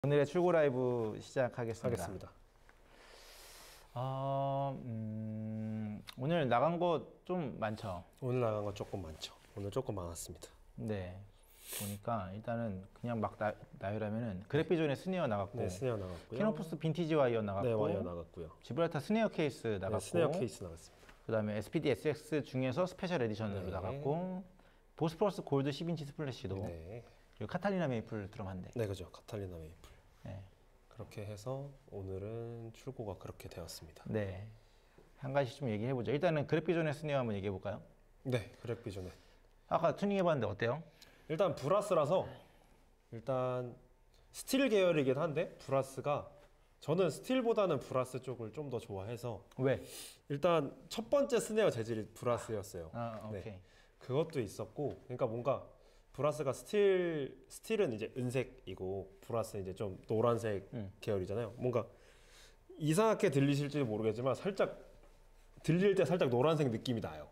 오늘의 출고 라이브 시작하겠습니다. 오늘 나간 거 좀 많죠? 오늘 나간 거 조금 많죠. 오늘 조금 많았습니다. 네. 보니까 일단은 그냥 막 나열하면은 그래피존의 스네어 나갔고, 네, 스네어 나갔고요. 캐노푸스 빈티지 와이어 나갔고, 네, 와이어 나갔고요. 지브랄타 스네어 케이스 나갔고, 네, 스네어 케이스 나갔습니다. 그 다음에 SPD SX 중에서 스페셜 에디션으로 네. 나갔고, 보스포러스 골드 10인치 스플래시도, 네. 그리고 카탈리나 메이플 드럼 한 대. 네, 그죠. 카탈리나 메이플. 네. 그렇게 해서 오늘은 출고가 그렇게 되었습니다. 네. 한 가지 좀 얘기해보죠. 일단은 그래피존의 스네어 한번 얘기해볼까요? 네, 그래피존에. 아까 튜닝해봤는데 어때요? 일단 브라스라서 일단 스틸 계열이긴 한데 브라스가 저는 스틸보다는 브라스 쪽을 좀 더 좋아해서 왜? 일단 첫 번째 스네어 재질이 브라스였어요. 오케이. 네, 그것도 있었고 그러니까 뭔가 브라스가 스틸은 이제 은색이고 브라스는 이제 좀 노란색 계열이잖아요. 뭔가 이상하게 들리실지 모르겠지만 살짝 들릴 때 살짝 노란색 느낌이 나요.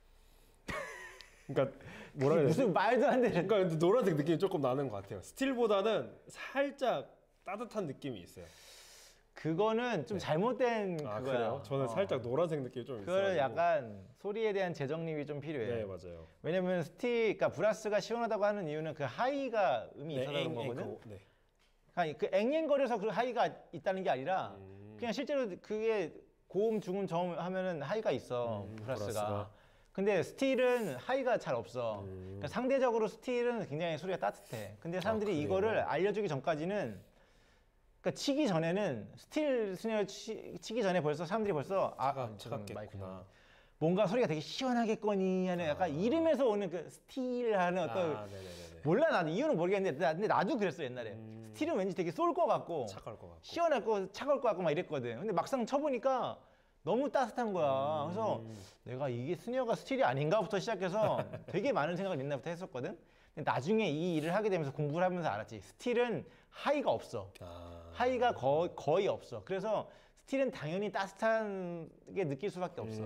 그러니까 뭐라 해야 되지? 무슨 말도 안 되는. 그러니까 노란색 느낌이 조금 나는 것 같아요. 스틸보다는 살짝 따뜻한 느낌이 있어요. 그거는 좀 잘못된 아, 그거야. 그래요? 저는 살짝 노란색 느낌이 좀 있어요. 그거는 약간 소리에 대한 재정립이 좀 필요해. 네, 맞아요. 왜냐면 그러니까 브라스가 시원하다고 하는 이유는 그 하이가 음이 있어서 그런 거거든. 네. 아니 그 앵앵거려서 그 하이가 있다는 게 아니라 그냥 실제로 그게 고음, 중음, 저음 하면은 하이가 있어 브라스가. 근데 스틸은 하이가 잘 없어. 그러니까 상대적으로 스틸은 굉장히 소리가 따뜻해. 근데 사람들이 이거를 알려주기 전까지는, 그러니까 치기 전에는 스틸 스네어 치기 전에 벌써 사람들이 벌써 차갑겠구나. 뭔가 소리가 되게 시원하겠거니 하는 약간 이름에서 오는 그 스틸 하는 어떤 몰라 나도 이유는 모르겠는데 근데 나도 그랬어 옛날에. 스틸은 왠지 되게 쏠 것 같고 차가울 것 같고 시원할 거 차가울 것 같고 막 이랬거든. 근데 막상 쳐보니까 너무 따뜻한 거야. 그래서 내가 이게 스네어가 스틸이 아닌가부터 시작해서 되게 많은 생각을 옛날부터 했었거든. 근데 나중에 이 일을 하게 되면서 공부를 하면서 알았지. 스틸은 하이가 없어. 하이가 거의 없어. 그래서 스틸은 당연히 따뜻하게 느낄 수밖에 없어.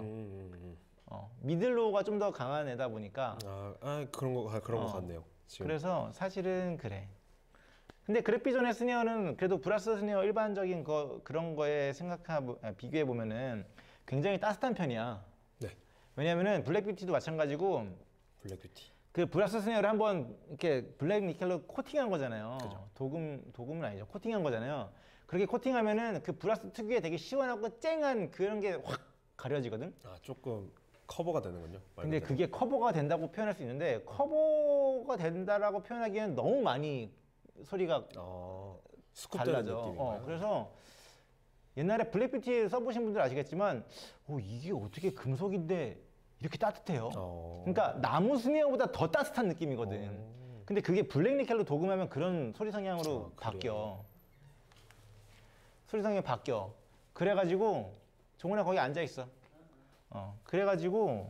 미들로우가 좀 더 강한 애다 보니까. 그런 거 같네요. 지금. 그래서 사실은 그래. 근데 그래피존의 스네어는 그래도 브라스 스네어 일반적인 그런 거에 비교해 보면은 굉장히 따뜻한 편이야. 네. 왜냐면은 블랙뷰티도 마찬가지고 블랙뷰티. 그 브라스 스네어를 한번 이렇게 블랙 니켈로 코팅한 거잖아요. 그죠. 도금은 아니죠. 코팅한 거잖아요. 그렇게 코팅하면은 그 브라스 특유의 되게 시원하고 쨍한 그런 게 확 가려지거든. 조금 커버가 되는군요. 근데 그게 커버가 된다고 표현할 수 있는데 커버가 된다라고 표현하기에는 너무 많이 소리가 달라져. 그래서 옛날에 블랙뷰티 써보신 분들 아시겠지만 이게 어떻게 금속인데 이렇게 따뜻해요. 그러니까 나무 스네어보다 더 따뜻한 느낌이거든. 근데 그게 블랙 니켈로 도금하면 그런 소리 성향으로 바뀌어. 소리 성향이 바뀌어. 그래가지고 종훈아 거기 앉아 있어. 그래가지고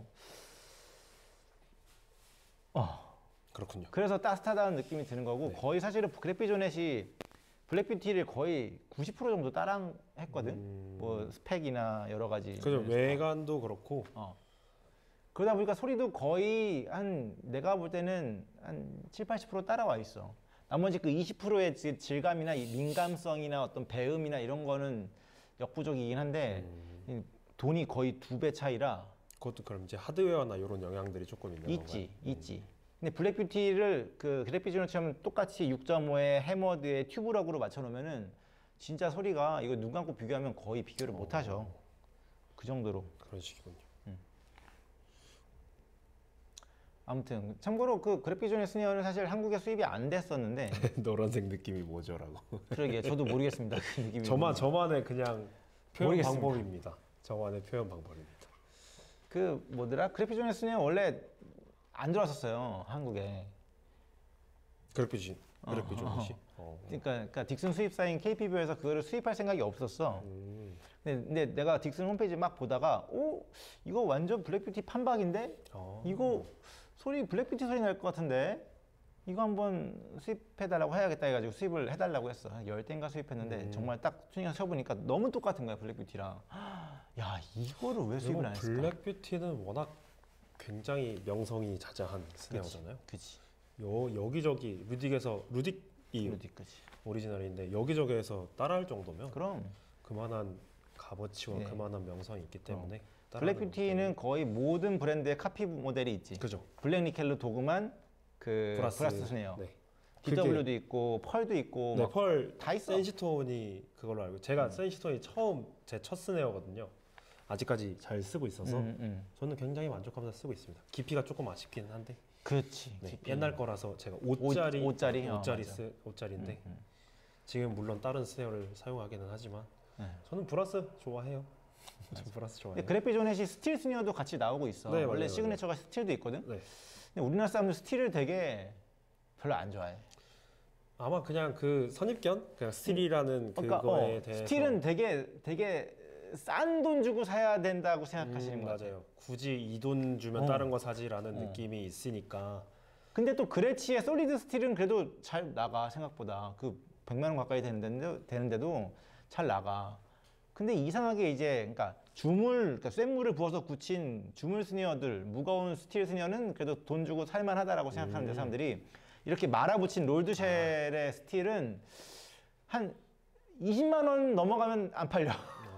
그렇군요. 그래서 따뜻하다는 느낌이 드는 거고 거의 사실은 그래피존넷이 블랙뷰티를 거의 90% 정도 따라했거든. 뭐 스펙이나 여러 가지. 그죠. 외관도 그렇고. 그러다 보니까 소리도 거의 내가 볼 때는 한 70~80% 따라와 있어. 나머지 그 20%의 질감이나 민감성이나 어떤 배음이나 이런 거는 역부족이긴 한데 돈이 거의 2배 차이라. 그것도 그럼 이제 하드웨어나 이런 영향들이 조금 있는 건가요? 있지. 근데 블랙뷰티를 그 그래피존처럼 똑같이 6.5의 해머드의 튜브럭으로 맞춰놓으면은 진짜 소리가 이거 눈 감고 비교하면 거의 비교를 못 하셔. 그 정도로. 그런 식이군요. 아무튼 참고로 그 그래피존의 스네어는 사실 한국에 수입이 안 됐었는데 노란색 느낌이 뭐죠라고. 그러게 저도 모르겠습니다. 그 느낌이 저만의 그냥 표현 방법입니다. 저만의 표현 방법입니다. 그 뭐더라? 그래피존의 스네어 원래 안 들어왔었어요 한국에. 그래피존이? 그러니까 딕슨 수입사인 KPB에서 그거를 수입할 생각이 없었어. 근데 내가 딕슨 홈페이지 막 보다가 이거 완전 블랙뷰티 판박인데? 이거 소리 블랙뷰티 소리 날 것 같은데? 이거 한번 수입해달라고 해야겠다 해가지고 수입을 해달라고 했어. 한 10대인가 수입했는데 정말 딱 튜닝해서 쳐보니까 너무 똑같은 거야 블랙뷰티랑. 야 이거를 왜 수입을 안 했을까? 블랙뷰티는 워낙 굉장히 명성이 자자한 스네어잖아요. 그치. 여기저기 루딕 블루도 이쁘지. 오리지널인데 여기저기에서 따라할 정도면 그럼 그만한 값어치와 네. 그만한 명성이 있기 때문에 블랙뷰티는 거의 모든 브랜드의 카피 모델이 있지. 그죠. 블랙 니켈로 도금한 그 브라스 스네어. 네. DW도 있고 펄도 있고 네, 막 펄 다 있어. 센시톤이 그걸로 알고 제가 센시톤이 처음 제 첫 스네어거든요. 아직까지 잘 쓰고 있어서 저는 굉장히 만족하면서 쓰고 있습니다. 깊이가 조금 아쉽기는 한데. 그렇지. 네, 옛날 거라서 제가 5짜리 옷짜리인데 지금 물론 다른 스네어를 사용하기는 하지만 저는 브라스 좋아해요. 저는 브라스 좋아해요. 그래피조넷이 스틸 스니어도 같이 나오고 있어. 네, 원래 맞아요, 시그니처가 스틸도 있거든. 네. 근데 우리나라 사람들 스틸을 되게 별로 안 좋아해. 아마 그냥 그 선입견, 그냥 스틸이라는 그러니까 그거에 대해서 스틸은 되게 싼 돈 주고 사야 된다고 생각하시는 거 같아요. 맞아요. 굳이 이 돈 주면 다른 거 사지라는 느낌이 있으니까. 근데 또 그레치의 솔리드 스틸은 그래도 잘 나가 생각보다 그 100만 원 가까이 되는데도 잘 나가. 근데 이상하게 이제 그러니까 그러니까 쇳물을 부어서 굳힌 주물 스니어들, 무거운 스틸 스니어는 그래도 돈 주고 살만하다라고 생각하는데 사람들이 이렇게 말아붙인 롤드쉘의 스틸은 한 20만 원 넘어가면 안 팔려.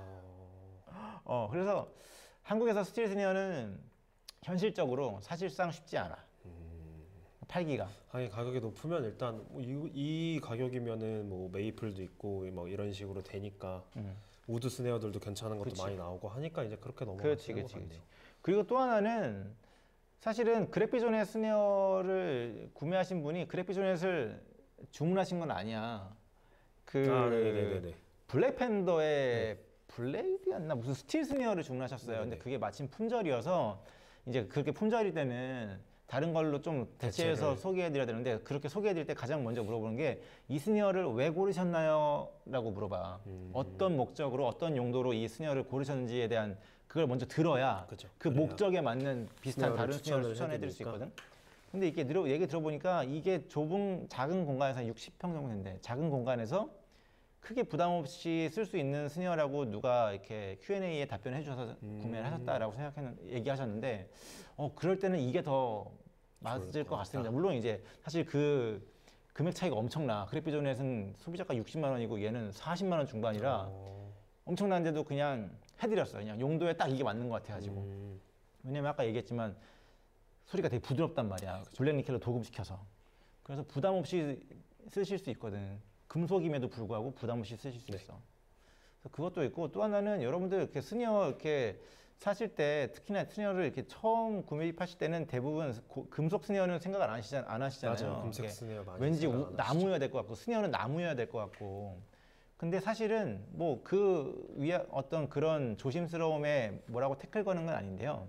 그래서 한국에서 스틸 스니어는 현실적으로 사실상 쉽지 않아. 팔기가. 아니 가격이 높으면 일단 뭐 이 가격이면은 뭐 메이플도 있고 뭐 이런 식으로 되니까 우드 스네어들도 괜찮은 것도 그치. 많이 나오고 하니까 이제 그렇게 그렇지, 넘어가는 것 그렇지. 같네요. 그리고 또 하나는 사실은 그래피조넷 스네어를 구매하신 분이 그래피조넷을 주문하신 건 아니야. 네네네네. 블랙팬더의 블레이드였나 무슨 스틸 스네어를 주문하셨어요. 근데 그게 마침 품절이어서 이제 그렇게 품절일 때는 다른 걸로 좀 대체해서 소개해드려야 되는데 그렇게 소개해드릴 때 가장 먼저 물어보는 게 이 스니어를 왜 고르셨나요? 라고 물어봐. 어떤 목적으로 어떤 용도로 이 스니어를 고르셨는지에 대한 그걸 먼저 들어야 그쵸. 그 그래야 목적에 맞는 비슷한 스네어를 다른 스니어를 추천을 추천해드릴 수 해드리니까. 있거든. 근데 이게 얘기 들어보니까 이게 작은 공간에서 60평 정도 되는데 작은 공간에서 크게 부담 없이 쓸 수 있는 스니어라고 누가 이렇게 Q&A에 답변해 주셔서 구매를 하셨다라고 얘기하셨는데 그럴 때는 이게 더 맞을 것 같습니다. 물론 이제 사실 그 금액 차이가 엄청나. 그래피조넷은 소비자가 60만 원이고 얘는 40만 원 중반이라 엄청난데도 그냥 해드렸어요. 그냥 용도에 딱 이게 맞는 것 같아가지고. 왜냐면 아까 얘기했지만 소리가 되게 부드럽단 말이야. 블랙 니켈로 도금시켜서. 그래서 부담 없이 쓰실 수 있거든. 금속임에도 불구하고 부담 없이 쓰실 수 있어. 그래서 그것도 있고 또 하나는 여러분들 이렇게 스니어 이렇게 사실 때 특히나 스니어를 이렇게 처음 구매하실 때는 대부분 금속 스니어는 생각 안 하시잖아요. 맞아요. 금속 스니어 많이 왠지 생각 안 하시죠. 나무여야 될 것 같고 스니어는 나무여야 될 것 같고. 근데 사실은 뭐 그 위에 어떤 그런 조심스러움에 뭐라고 태클 거는 건 아닌데요.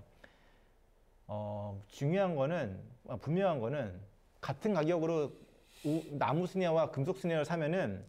중요한 거는 분명한 거는 같은 가격으로 나무 스니어와 금속 스니어를 사면은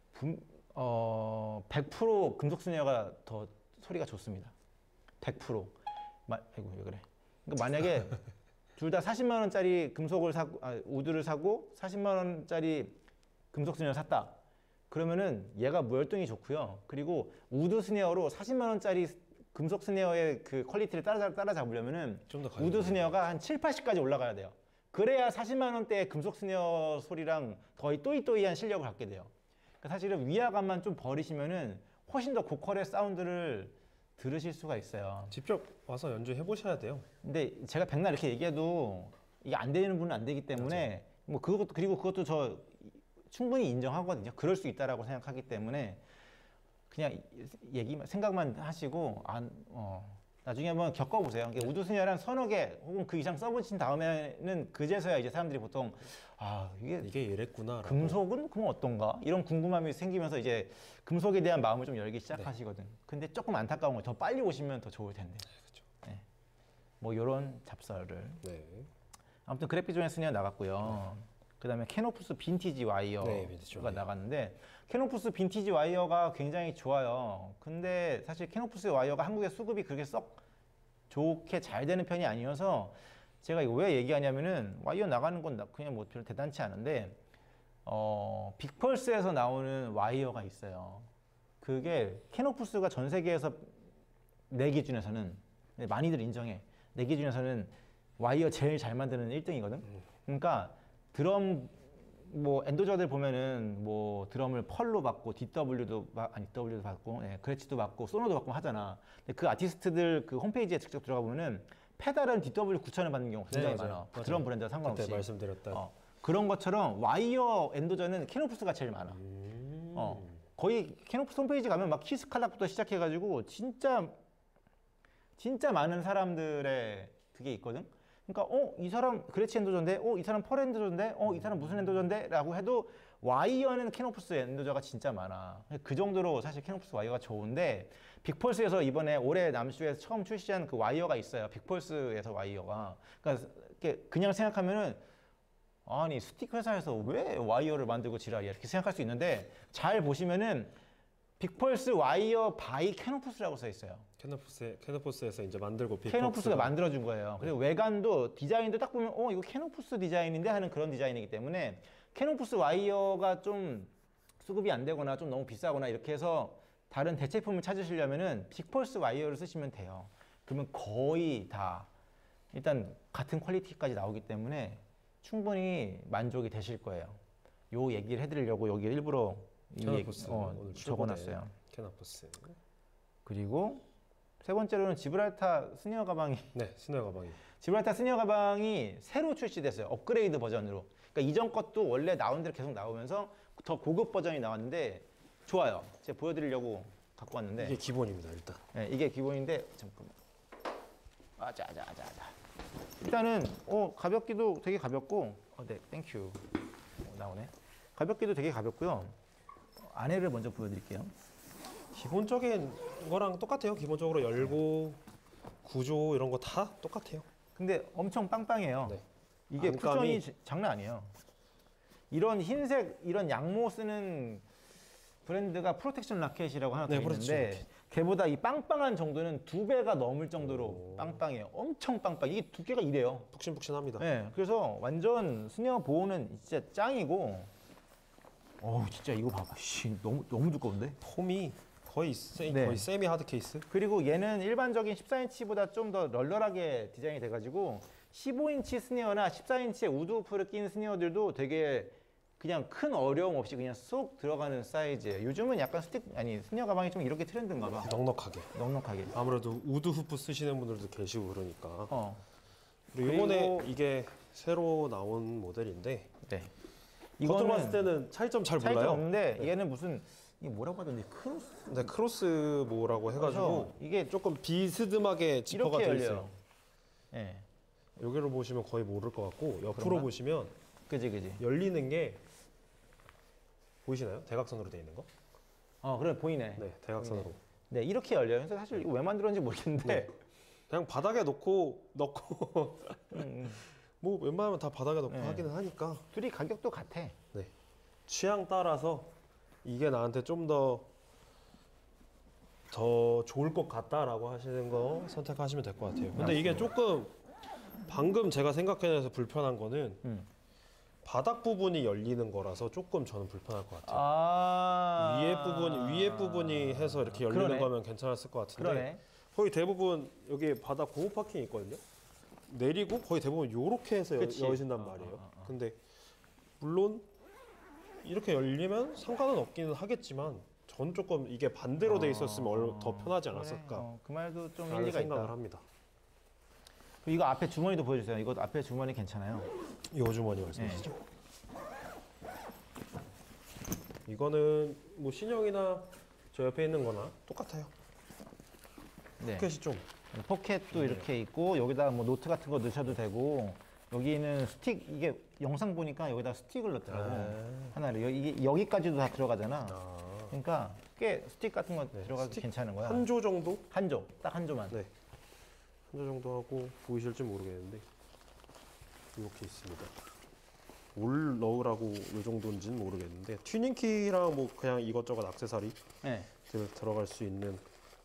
100% 금속 스니어가 더 소리가 좋습니다. 100%. 아이고 왜 그래? 그러니까 만약에 둘 다 40만 원짜리 금속을 사고 우드를 사고 40만 원짜리 금속 스니어를 샀다. 그러면은 얘가 무열등이 좋고요. 그리고 우드 스니어로 40만 원짜리 금속 스니어의 그 퀄리티를 따라잡으려면은 좀더 우드 스니어가 한 7, 80까지 올라가야 돼요. 그래야 40만 원대의 금속 스니어 소리랑 거의 또이또이한 실력을 갖게 돼요. 그러니까 사실은 위화감만 좀 버리시면은 훨씬 더 고퀄의 사운드를 들으실 수가 있어요. 직접 와서 연주해 보셔야 돼요. 근데 제가 백날 이렇게 얘기해도 이게 안 되는 분은 안 되기 때문에 뭐 그것도 저 충분히 인정하거든요. 그럴 수 있다라고 생각하기 때문에 그냥 생각만 하시고 나중에 한번 겪어보세요. 우드 스니어랑 서너 개 혹은 그 이상 써보신 다음에는 그제서야 이제 사람들이 보통 이게 이랬구나. 금속은 그럼 어떤가? 이런 궁금함이 생기면서 이제 금속에 대한 마음을 좀 열기 시작하시거든. 근데 조금 안타까운 거 더 빨리 오시면 더 좋을 텐데. 그렇죠. 네. 뭐 이런 잡설을. 네. 아무튼 그래피조넷 스니어 나갔고요. 그다음에 캐노푸스 빈티지 와이어가 나갔는데 캐노푸스 빈티지 와이어가 굉장히 좋아요. 근데 사실 캐노푸스 와이어가 한국의 수급이 그렇게 썩 좋게 잘 되는 편이 아니어서 제가 이거 왜 얘기하냐면은 와이어 나가는 건 그냥 뭐 별로 대단치 않은데 빅펄스에서 나오는 와이어가 있어요. 그게 캐노푸스가 전 세계에서 내 기준에서는 많이들 인정해. 내 기준에서는 와이어 제일 잘 만드는 1등이거든. 그러니까 드럼 뭐 엔도저들 보면은 뭐 드럼을 펄로 받고 DW도 받고 그레치도 받고 소노도 받고 하잖아. 근데 그 아티스트들 그 홈페이지에 직접 들어가 보면은 페달은 DW 9000을 받는 경우가 굉장히 많아. 드럼 브랜드와 상관없이. 그때 말씀드렸던 그런 것처럼 와이어 엔도저는 캐노프스가 제일 많아. 거의 캐노프스 홈페이지 가면 막 키스칼락부터 시작해가지고 진짜 많은 사람들의 그게 있거든. 그러니까 이 사람 그레치 엔도저인데 이 사람 펄 엔도저인데 이 사람 무슨 엔도저인데 라고 해도 와이어는 캐노프스 엔도저가 진짜 많아. 그 정도로 사실 캐노프스 와이어가 좋은데 빅펄스에서 이번에 올해 남쇼에서 처음 출시한 그 와이어가 있어요. 빅펄스에서 와이어가. 그러니까 그냥 생각하면은 아니 스틱 회사에서 왜 와이어를 만들고 지랄이야 이렇게 생각할 수 있는데 잘 보시면은 빅펄스 와이어 바이 캐노프스라고 써 있어요. 캐노프스에서 이제 만들고 캐노프스가 만들어준 거예요. 그리고 외관도 디자인도 딱 보면 이거 캐노프스 디자인인데 하는 그런 디자인이기 때문에 캐노프스 와이어가 좀 수급이 안 되거나 좀 너무 비싸거나 이렇게 해서 다른 대체품을 찾으시려면은 빅펄스 와이어를 쓰시면 돼요. 그러면 거의 다 일단 같은 퀄리티까지 나오기 때문에 충분히 만족이 되실 거예요. 요 얘기를 해드리려고 여기 일부러 적어놨어요. 캐노프스. 그리고 세 번째로는 지브랄타 스니어 가방이 스니어 가방이 지브랄타 스니어 가방이 새로 출시됐어요. 업그레이드 버전으로. 그러니까 이전 것도 원래 나온 대로 계속 나오면서 더 고급 버전이 나왔는데 좋아요. 제가 보여드리려고 갖고 왔는데 이게 기본입니다. 일단 이게 기본인데 잠깐만. 일단은 가볍기도 되게 가볍고 네 땡큐 나오네. 가볍기도 되게 가볍고요. 안에를 먼저 보여드릴게요. 기본적인 거랑 똑같아요. 기본적으로 열고 구조 이런 거 다 똑같아요. 근데 엄청 빵빵해요. 네. 이게 쿠션이 장난 아니에요. 이런 흰색 이런 양모 쓰는 브랜드가 프로텍션 라켓이라고 하나 더 있는데 걔보다 이 빵빵한 정도는 2배가 넘을 정도로 빵빵해요. 엄청 빵빵. 이게 두께가 이래요. 푹신푹신합니다. 네, 그래서 완전 스니어 보호는 진짜 짱이고. 진짜 이거 봐봐. 너무 두꺼운데? 폼이 거의 세미 하드 케이스. 그리고 얘는 일반적인 14인치보다 좀 더 널널하게 디자인이 돼가지고 15인치 스니어나 14인치의 우드후프를 낀 스니어들도 되게 그냥 큰 어려움 없이 그냥 쏙 들어가는 사이즈예요. 요즘은 약간 스니어 가방이 좀 이렇게 트렌드인가 봐. 넉넉하게. 아무래도 우드 후프 쓰시는 분들도 계시고 그러니까. 그리고 그리고 이번에 이게 새로 나온 모델인데 네. 겉으로 봤을 때는 차이점 잘 몰라요. 없는데 얘는 무슨 이게 뭐라고 하던데 크로스? 네, 크로스모라고 해가지고 이게 조금 비스듬하게 지퍼가 이렇게 되어 열려요. 있어요. 네. 여기로 보시면 거의 모를 것 같고 옆으로 그런가? 보시면 그지. 열리는 게 보이시나요? 대각선으로 되어 있는 거? 그래 보이네. 네, 대각선으로. 네, 이렇게 열려요. 그래서 사실 이거 왜 만들었는지 모르겠는데 그냥 바닥에 넣고 뭐 웬만하면 다 바닥에 넣고 하기는 하니까 둘이 가격도 같아. 네. 취향 따라서 이게 나한테 좀 더 좋을 것 같다라고 하시는 거 선택하시면 될 것 같아요. 근데 이게 조금 방금 제가 생각해내서 불편한 거는 바닥 부분이 열리는 거라서 조금 저는 불편할 것 같아요. 위에 부분이 해서 이렇게 열리는 거면 괜찮았을 것 같은데 거의 대부분 여기 바닥 고무 파킹이 있거든요. 내리고 거의 대부분 이렇게 해서 여신단 말이에요. 근데 물론 이렇게 열리면 상관은 없기는 하겠지만 전 조금 이게 반대로 돼 있었으면 더 편하지 않았을까. 그 말도 좀 라는 일리가 생각을 있다. 합니다. 그리고 이거 앞에 주머니도 보여주세요. 이거 앞에 주머니 괜찮아요. 이 주머니 말씀이시죠? 이거는 뭐 신형이나 저 옆에 있는 거나 똑같아요. 포켓이 좀 포켓도 이렇게 있고 여기다 뭐 노트 같은 거 넣으셔도 되고 여기는 스틱 이게 영상 보니까 여기다 스틱을 넣더라고. 하나를 이게 여기까지도 다 들어가잖아. 그러니까 꽤 스틱 같은 거 들어가도 괜찮은 거야. 한 조 정도? 딱 한 조만. 네. 한 조 정도 하고 보이실지 모르겠는데 이렇게 있습니다. 뭘 넣으라고 이 정도인지는 모르겠는데 튜닝키랑 뭐 그냥 이것저것 액세서리 들어갈 수 있는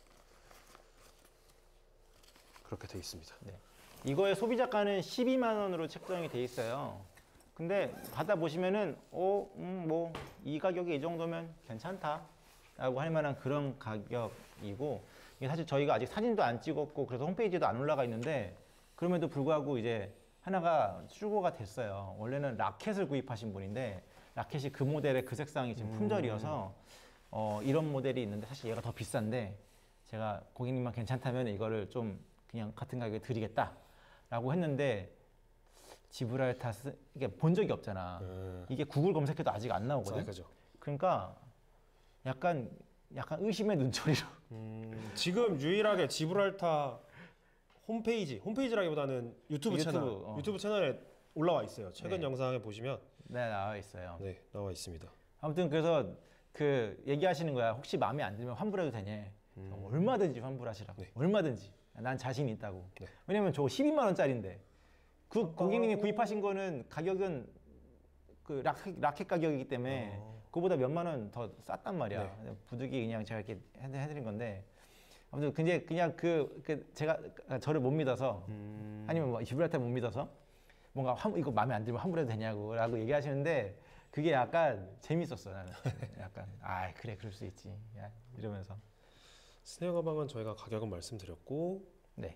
그렇게 돼 있습니다. 이거의 소비자가는 12만 원으로 책정이 돼 있어요. 근데 받아보시면은 뭐 이 가격에 이 정도면 괜찮다 라고 할 만한 그런 가격이고 이게 사실 저희가 아직 사진도 안 찍었고 그래서 홈페이지에도 안 올라가 있는데 그럼에도 불구하고 이제 하나가 출고가 됐어요. 원래는 라켓을 구입하신 분인데 라켓이 그 모델의 그 색상이 지금 품절이어서 이런 모델이 있는데 사실 얘가 더 비싼데 제가 고객님만 괜찮다면 이거를 좀 그냥 같은 가격에 드리겠다라고 했는데 지브랄타스 이게 본 적이 없잖아. 이게 구글 검색해도 아직 안 나오거든. 그죠. 그러니까 약간 의심의 눈초리로. 지금 유일하게 지브랄타 홈페이지라기보다는 유튜브 채널에 올라와 있어요. 최근 네. 영상에 보시면 네, 나와 있어요. 네, 나와 있습니다. 아무튼 그래서 그 얘기하시는 거야. 혹시 마음에 안 들면 환불해도 되냐? 얼마든지 환불하시라고. 네. 얼마든지. 난 자신 있다고. 네. 왜냐면 저거 12만 원짜리인데 그 고객님이 구입하신 거는 가격은 그 라켓 가격이기 때문에 그거보다 몇만 원 더 쌌단 말이야. 네. 부득이 그냥 제가 이렇게 해드린 건데 아무튼 근데 그냥 제가 저를 못 믿어서 아니면 뭐 지브랄타 못 믿어서 뭔가 이거 마음에 안 들면 환불해도 되냐고라고 얘기하시는데 그게 약간 재밌었어 나는. 약간 그래 그럴 수 있지 이러면서. 스네어 가방은 저희가 가격은 말씀드렸고 네.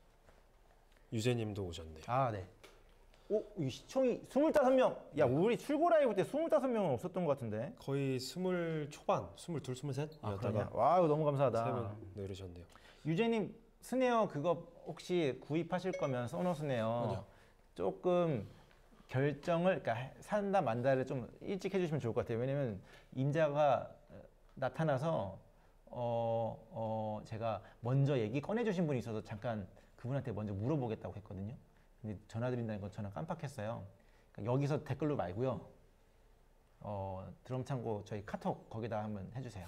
유재님도 오셨네요. 네. 이 시청이 25명. 야, 우리 출고 라이브 때 25명은 없었던 것 같은데. 거의 20 초반, 22, 23이었다가 와, 이거 너무 감사하다. 3분 내리셨네요. 유재님 스네어 그거 혹시 구입하실 거면 소노 스네어 맞아. 조금 결정을 그러니까 산다 만다를 좀 일찍 해주시면 좋을 것 같아요. 왜냐면 임자가 나타나서 제가 먼저 얘기 꺼내주신 분이 있어서 잠깐 그분한테 먼저 물어보겠다고 했거든요. 근데 전화드린다는 건 저는 깜빡했어요. 그러니까 여기서 댓글로 말고요. 드럼 창고 저희 카톡 거기다 한번 해주세요.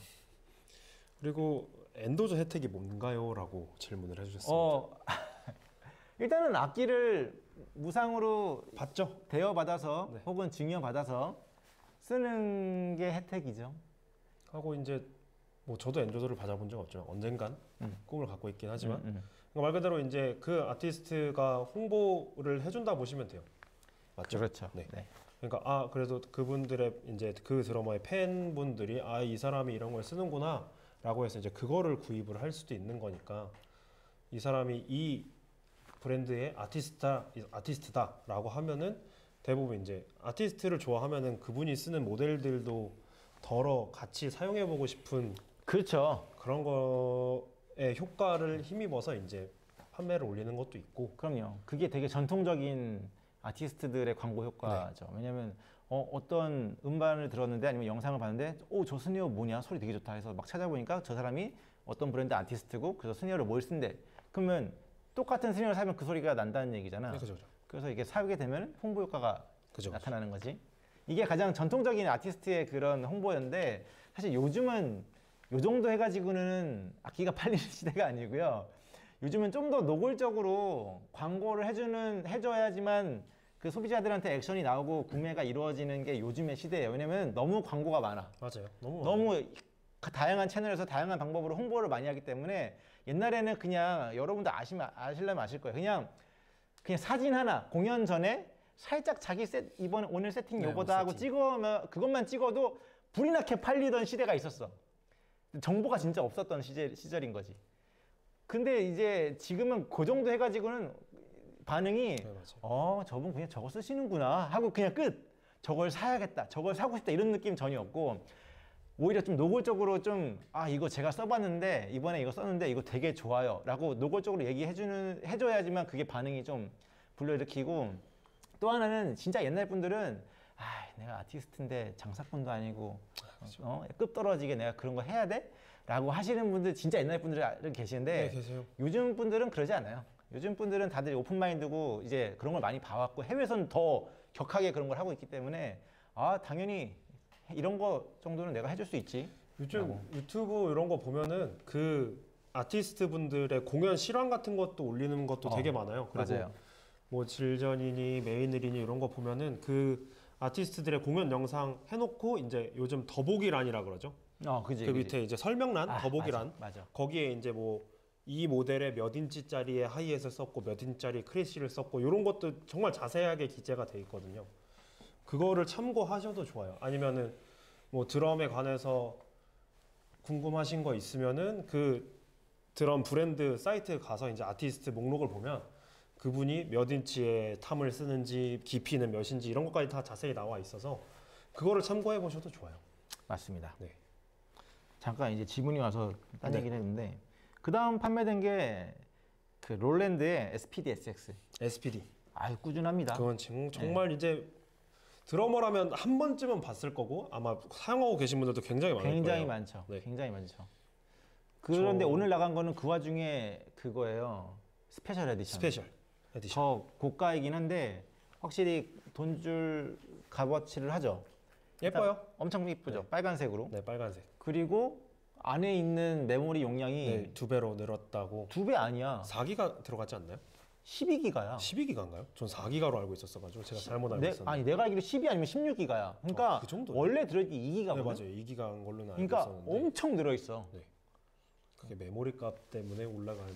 그리고 엔도저 혜택이 뭔가요? 라고 질문을 해주셨습니다. 일단은 악기를 무상으로 봤죠? 대여받아서 네. 혹은 증여받아서 쓰는 게 혜택이죠. 하고 이제 뭐 저도 엔도저를 받아본 적 없지만 언젠간 꿈을 갖고 있긴 하지만 그러니까 말 그대로 이제 그 아티스트가 홍보를 해준다 보시면 돼요. 맞죠? 그렇죠. 네. 네. 그러니까 그래도 그분들의 이제 그 드러머의 팬분들이 이 사람이 이런 걸 쓰는구나라고 해서 이제 그거를 구입을 할 수도 있는 거니까 이 사람이 이 브랜드의 아티스트다라고 하면은 대부분 이제 아티스트를 좋아하면은 그분이 쓰는 모델들도 덜어 같이 사용해보고 싶은 그렇죠. 그런 거에 효과를 힘입어서 이제 판매를 올리는 것도 있고. 그럼요. 그게 되게 전통적인 아티스트들의 광고 효과죠. 왜냐면 어떤 음반을 들었는데 아니면 영상을 봤는데 저 스네어 뭐냐? 소리 되게 좋다 해서 막 찾아보니까 저 사람이 어떤 브랜드 아티스트고 그래서 스네어를 뭘 쓴대. 그러면 똑같은 스네어를 사면 그 소리가 난다는 얘기잖아. 네, 그죠. 그래서 이게 사게 되면 홍보 효과가 그죠. 나타나는 거지. 이게 가장 전통적인 아티스트의 그런 홍보였는데 사실 요즘은 요 정도 해가지고는 악기가 팔리는 시대가 아니고요. 요즘은 좀 더 노골적으로 광고를 해줘야지만 그 소비자들한테 액션이 나오고 구매가 이루어지는 게 요즘의 시대예요. 왜냐면 너무 광고가 많아. 맞아요. 너무 너무 다양한 채널에서 다양한 방법으로 홍보를 많이 하기 때문에 옛날에는 그냥 여러분도 아시려면 아실 거예요. 그냥 사진 하나 공연 전에 살짝 자기 오늘 세팅 요거다 하고 찍으면 그것만 찍어도 불이 나게 팔리던 시대가 있었어. 정보가 진짜 없었던 시절인 거지. 근데 이제 지금은 그 정도 해가지고는 반응이 저분 그냥 저거 쓰시는구나 하고 그냥 끝. 저걸 사야겠다. 저걸 사고 싶다. 이런 느낌 전혀 없고 오히려 좀 노골적으로 좀 이거 제가 써봤는데 이번에 이거 썼는데 이거 되게 좋아요 라고 노골적으로 해줘야지만 그게 반응이 좀 불러일으키고 또 하나는 진짜 옛날 분들은 내가 아티스트인데 장사꾼도 아니고 급 떨어지게 내가 그런 거 해야 돼? 라고 하시는 분들 진짜 옛날 분들은 계시는데 계세요. 요즘 분들은 그러지 않아요. 요즘 분들은 다들 오픈마인드고 이제 그런 걸 많이 봐왔고 해외에서는 더 격하게 그런 걸 하고 있기 때문에 당연히 이런 거 정도는 내가 해줄 수 있지. 요즘 유튜브 이런 거 보면은 그 아티스트 분들의 공연 실황 같은 것도 올리는 것도 되게 많아요. 그리고 맞아요. 뭐 질전이니 메이늘이니 이런 거 보면은 그 아티스트들의 공연 영상 해놓고 이제 요즘 더보기란이라 그러죠. 그지. 그 밑에 이제 설명란, 더보기란. 맞아. 거기에 이제 뭐 이 모델의 몇 인치짜리의 하이햇을 썼고 몇 인치짜리 크래쉬를 썼고 이런 것도 정말 자세하게 기재가 돼 있거든요. 그거를 참고하셔도 좋아요. 아니면은 뭐 드럼에 관해서 궁금하신 거 있으면은 그 드럼 브랜드 사이트 가서 이제 아티스트 목록을 보면 그분이 몇 인치의 탐을 쓰는지 깊이는 몇인지 이런 것까지 다 자세히 나와 있어서 그거를 참고해 보셔도 좋아요. 맞습니다. 네. 잠깐 이제 지문이 와서 딴 네. 얘기를 했는데 그 다음 판매된 게 그 롤랜드의 SPD SX. SPD. 아유 꾸준합니다. 그건 지금 정말 이제 드러머라면 한 번쯤은 봤을 거고 아마 사용하고 계신 분들도 굉장히 많을 굉장히 거예요. 많죠. 네. 굉장히 많죠. 그런데 오늘 나간 거는 그 와중에 그거예요. 스페셜 에디션. 스페셜 에디션. 더 고가이긴 한데 확실히 돈 줄 값어치를 하죠. 예뻐요. 엄청 예쁘죠. 빨간색으로. 네, 빨간색. 그리고 안에 있는 메모리 용량이 네, 2배로 늘었다고. 2배 아니야. 4기가 들어갔지 않나요? 12기가야. 12기가인가요? 전 4기가로 알고 있었어가지고 제가 잘못 알고 있었는데. 아니 내가 알기로 12 아니면 16기가야. 그러니까 그 정도예요? 원래 들어있기 2기가거든. 네, 맞아요. 2기가인 걸로는 알고 그러니까 있었는데. 엄청 들어있어. 네. 그게 메모리 값 때문에 올라가는.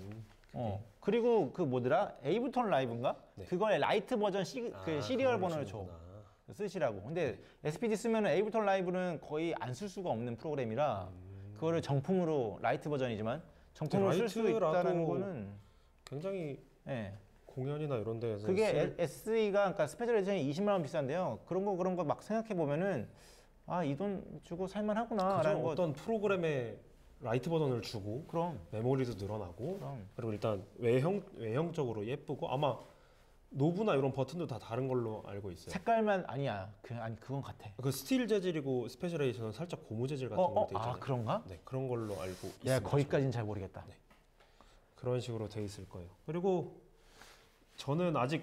그리고 그 뭐더라? 에이브톤 라이브인가? 네. 그거에 라이트 버전 그 시리얼 그걸 번호를 줘. 주는구나. 쓰시라고. 근데 SPD 쓰면 에이브톤 라이브는 거의 안 쓸 수가 없는 프로그램이라 그거를 정품으로 라이트 버전이지만 정품으로 쓸 수 라이트라도 있다는 거는 굉장히 예. 공연이나 이런 데서 그게 SE가 그러니까 스페셜 에디션이 20만 원 비싼데요. 그런 거 막 생각해 보면은 아, 이 돈 주고 살 만하구나라는 거. 어떤 프로그램에 라이트 버전을 주고 그럼 메모리도 늘어나고 그럼. 그리고 일단 외형적으로 예쁘고 아마 노브나 이런 버튼도 다 다른 걸로 알고 있어요. 색깔만 아니야. 아니 그건 같아. 그 스틸 재질이고 스페셜 에디션은 살짝 고무 재질 같은 걸로 돼 있잖아요. 아, 그런가? 네, 그런 걸로 알고 야, 있습니다. 거기까지는 잘 모르겠다. 네. 그런 식으로 돼 있을 거예요. 그리고 저는 아직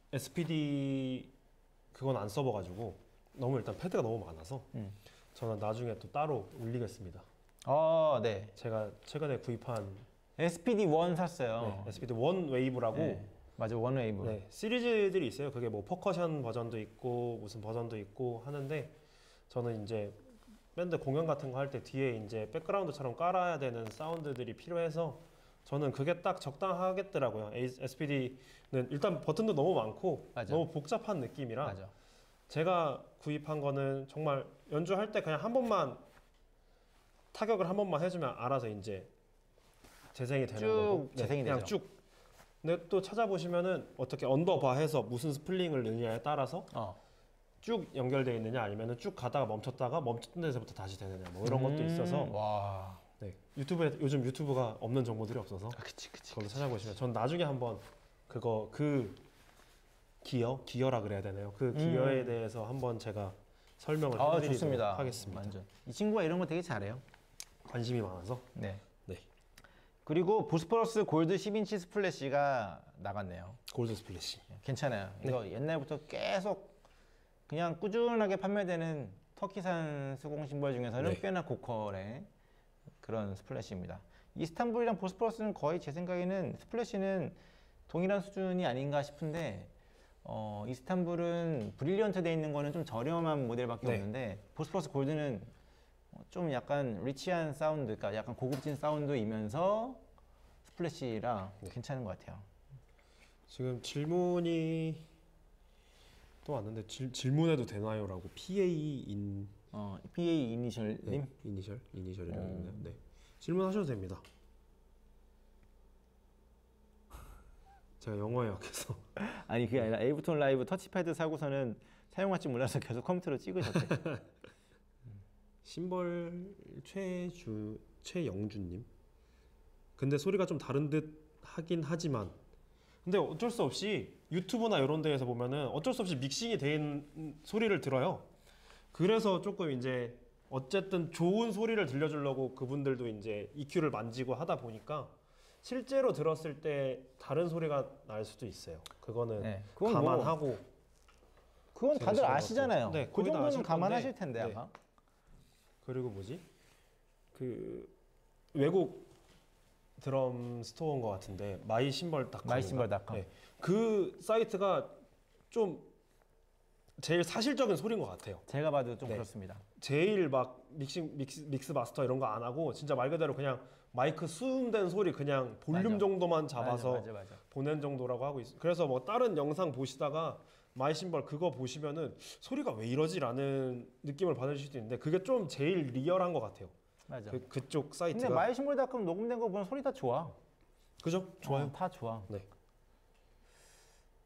SPD 그건 안 써봐가지고 너무 일단 패드가 너무 많아서 저는 나중에 또 따로 올리겠습니다. 네. 제가 최근에 구입한 SPD1 샀어요. 네, SPD 원 웨이브라고 네. 맞아, 원웨이브. 네, 시리즈들이 있어요. 그게 뭐 퍼커션 버전도 있고 무슨 버전도 있고 하는데 저는 이제 밴드 공연 같은 거 할 때 뒤에 이제 백그라운드처럼 깔아야 되는 사운드들이 필요해서 저는 그게 딱 적당하겠더라고요. SPD는 일단 버튼도 너무 많고 맞아. 너무 복잡한 느낌이라 맞아. 제가 구입한 거는 정말 연주할 때 그냥 한 번만 타격을 한 번만 해주면 알아서 이제 재생이 되는 쭉 거고 재생이 그냥 되죠. 쭉. 근데 또 찾아보시면은 어떻게 언더바해서 무슨 스플링을 넣느냐에 따라서 쭉 연결되어 있느냐 아니면은 쭉 가다가 멈췄다가 멈췄던 데서부터 다시 되느냐 뭐 이런 것도 있어서 와. 네, 유튜브에 요즘 유튜브가 없는 정보들이 없어서 그치. 그걸로 찾아보시면 전 나중에 한번 그 기어라 그래야 되나요? 그 기어에 대해서 한번 제가 설명을 해드리도록 좋습니다. 하겠습니다. 완전. 이 친구가 이런 거 되게 잘해요. 관심이 많아서. 네. 네. 그리고 보스포러스 골드 10인치 스플래시가 나갔네요. 골드 스플래시. 괜찮아요. 네. 이거 옛날부터 계속 그냥 꾸준하게 판매되는 터키산 수공 심벌 중에서는 네. 꽤나 고퀄의 그런 스플래시입니다. 이스탄불이랑 보스포러스는 거의 제 생각에는 스플래시는 동일한 수준이 아닌가 싶은데 이스탄불은 브릴리언트 돼 있는 거는 좀 저렴한 모델밖에 네. 없는데 보스포러스 골드는 좀 약간 리치한 사운드, 그러니까 약간 고급진 사운드이면서 스플래시라 네. 괜찮은 것 같아요. 지금 질문이 또 왔는데 질문해도 되나요?라고 PA PA 이니셜님? 네, 이니셜이라고 있네요. 네. 질문하셔도 됩니다. 제가 영어에 약해서 아니 그게 아니라 에이브톤 라이브 터치패드 사고서는 사용할 줄 몰라서 계속 컴퓨터로 찍으셨대. 심벌 최영준님. 근데 소리가 좀 다른 듯 하긴 하지만 근데 어쩔 수 없이 유튜브나 이런 데에서 보면은 어쩔 수 없이 믹싱이 된 소리를 들어요. 그래서 조금 이제 어쨌든 좋은 소리를 들려주려고 그분들도 이제 EQ를 만지고 하다 보니까 실제로 들었을 때 다른 소리가 날 수도 있어요. 그거는 네, 그건 감안하고 그건 다들 아시잖아요. 네, 그 거의 다 정도는 아실 감안하실 건데, 텐데 네. 아마. 그리고 뭐지? 그 외국 드럼 스토어인 것 같은데 마이심벌닷컴 마이심벌닷컴. 네. 그 사이트가 좀 제일 사실적인 소리인 것 같아요. 제가 봐도 좀 네. 그렇습니다. 제일 막 믹스 마스터 이런 거 안 하고 진짜 말 그대로 그냥 마이크 수음된 소리 그냥 볼륨 맞아. 정도만 잡아서 맞아. 보낸 정도라고 하고 있어요. 그래서 뭐 다른 영상 보시다가 마이심벌 그거 보시면은 소리가 왜 이러지라는 느낌을 받으실 수도 있는데 그게 좀 제일 리얼한 것 같아요. 맞아. 그쪽 근데 사이트가. 마이심볼닷컴 녹음된 거 보면 소리 다 좋아. 그죠? 좋아요. 다 좋아. 네.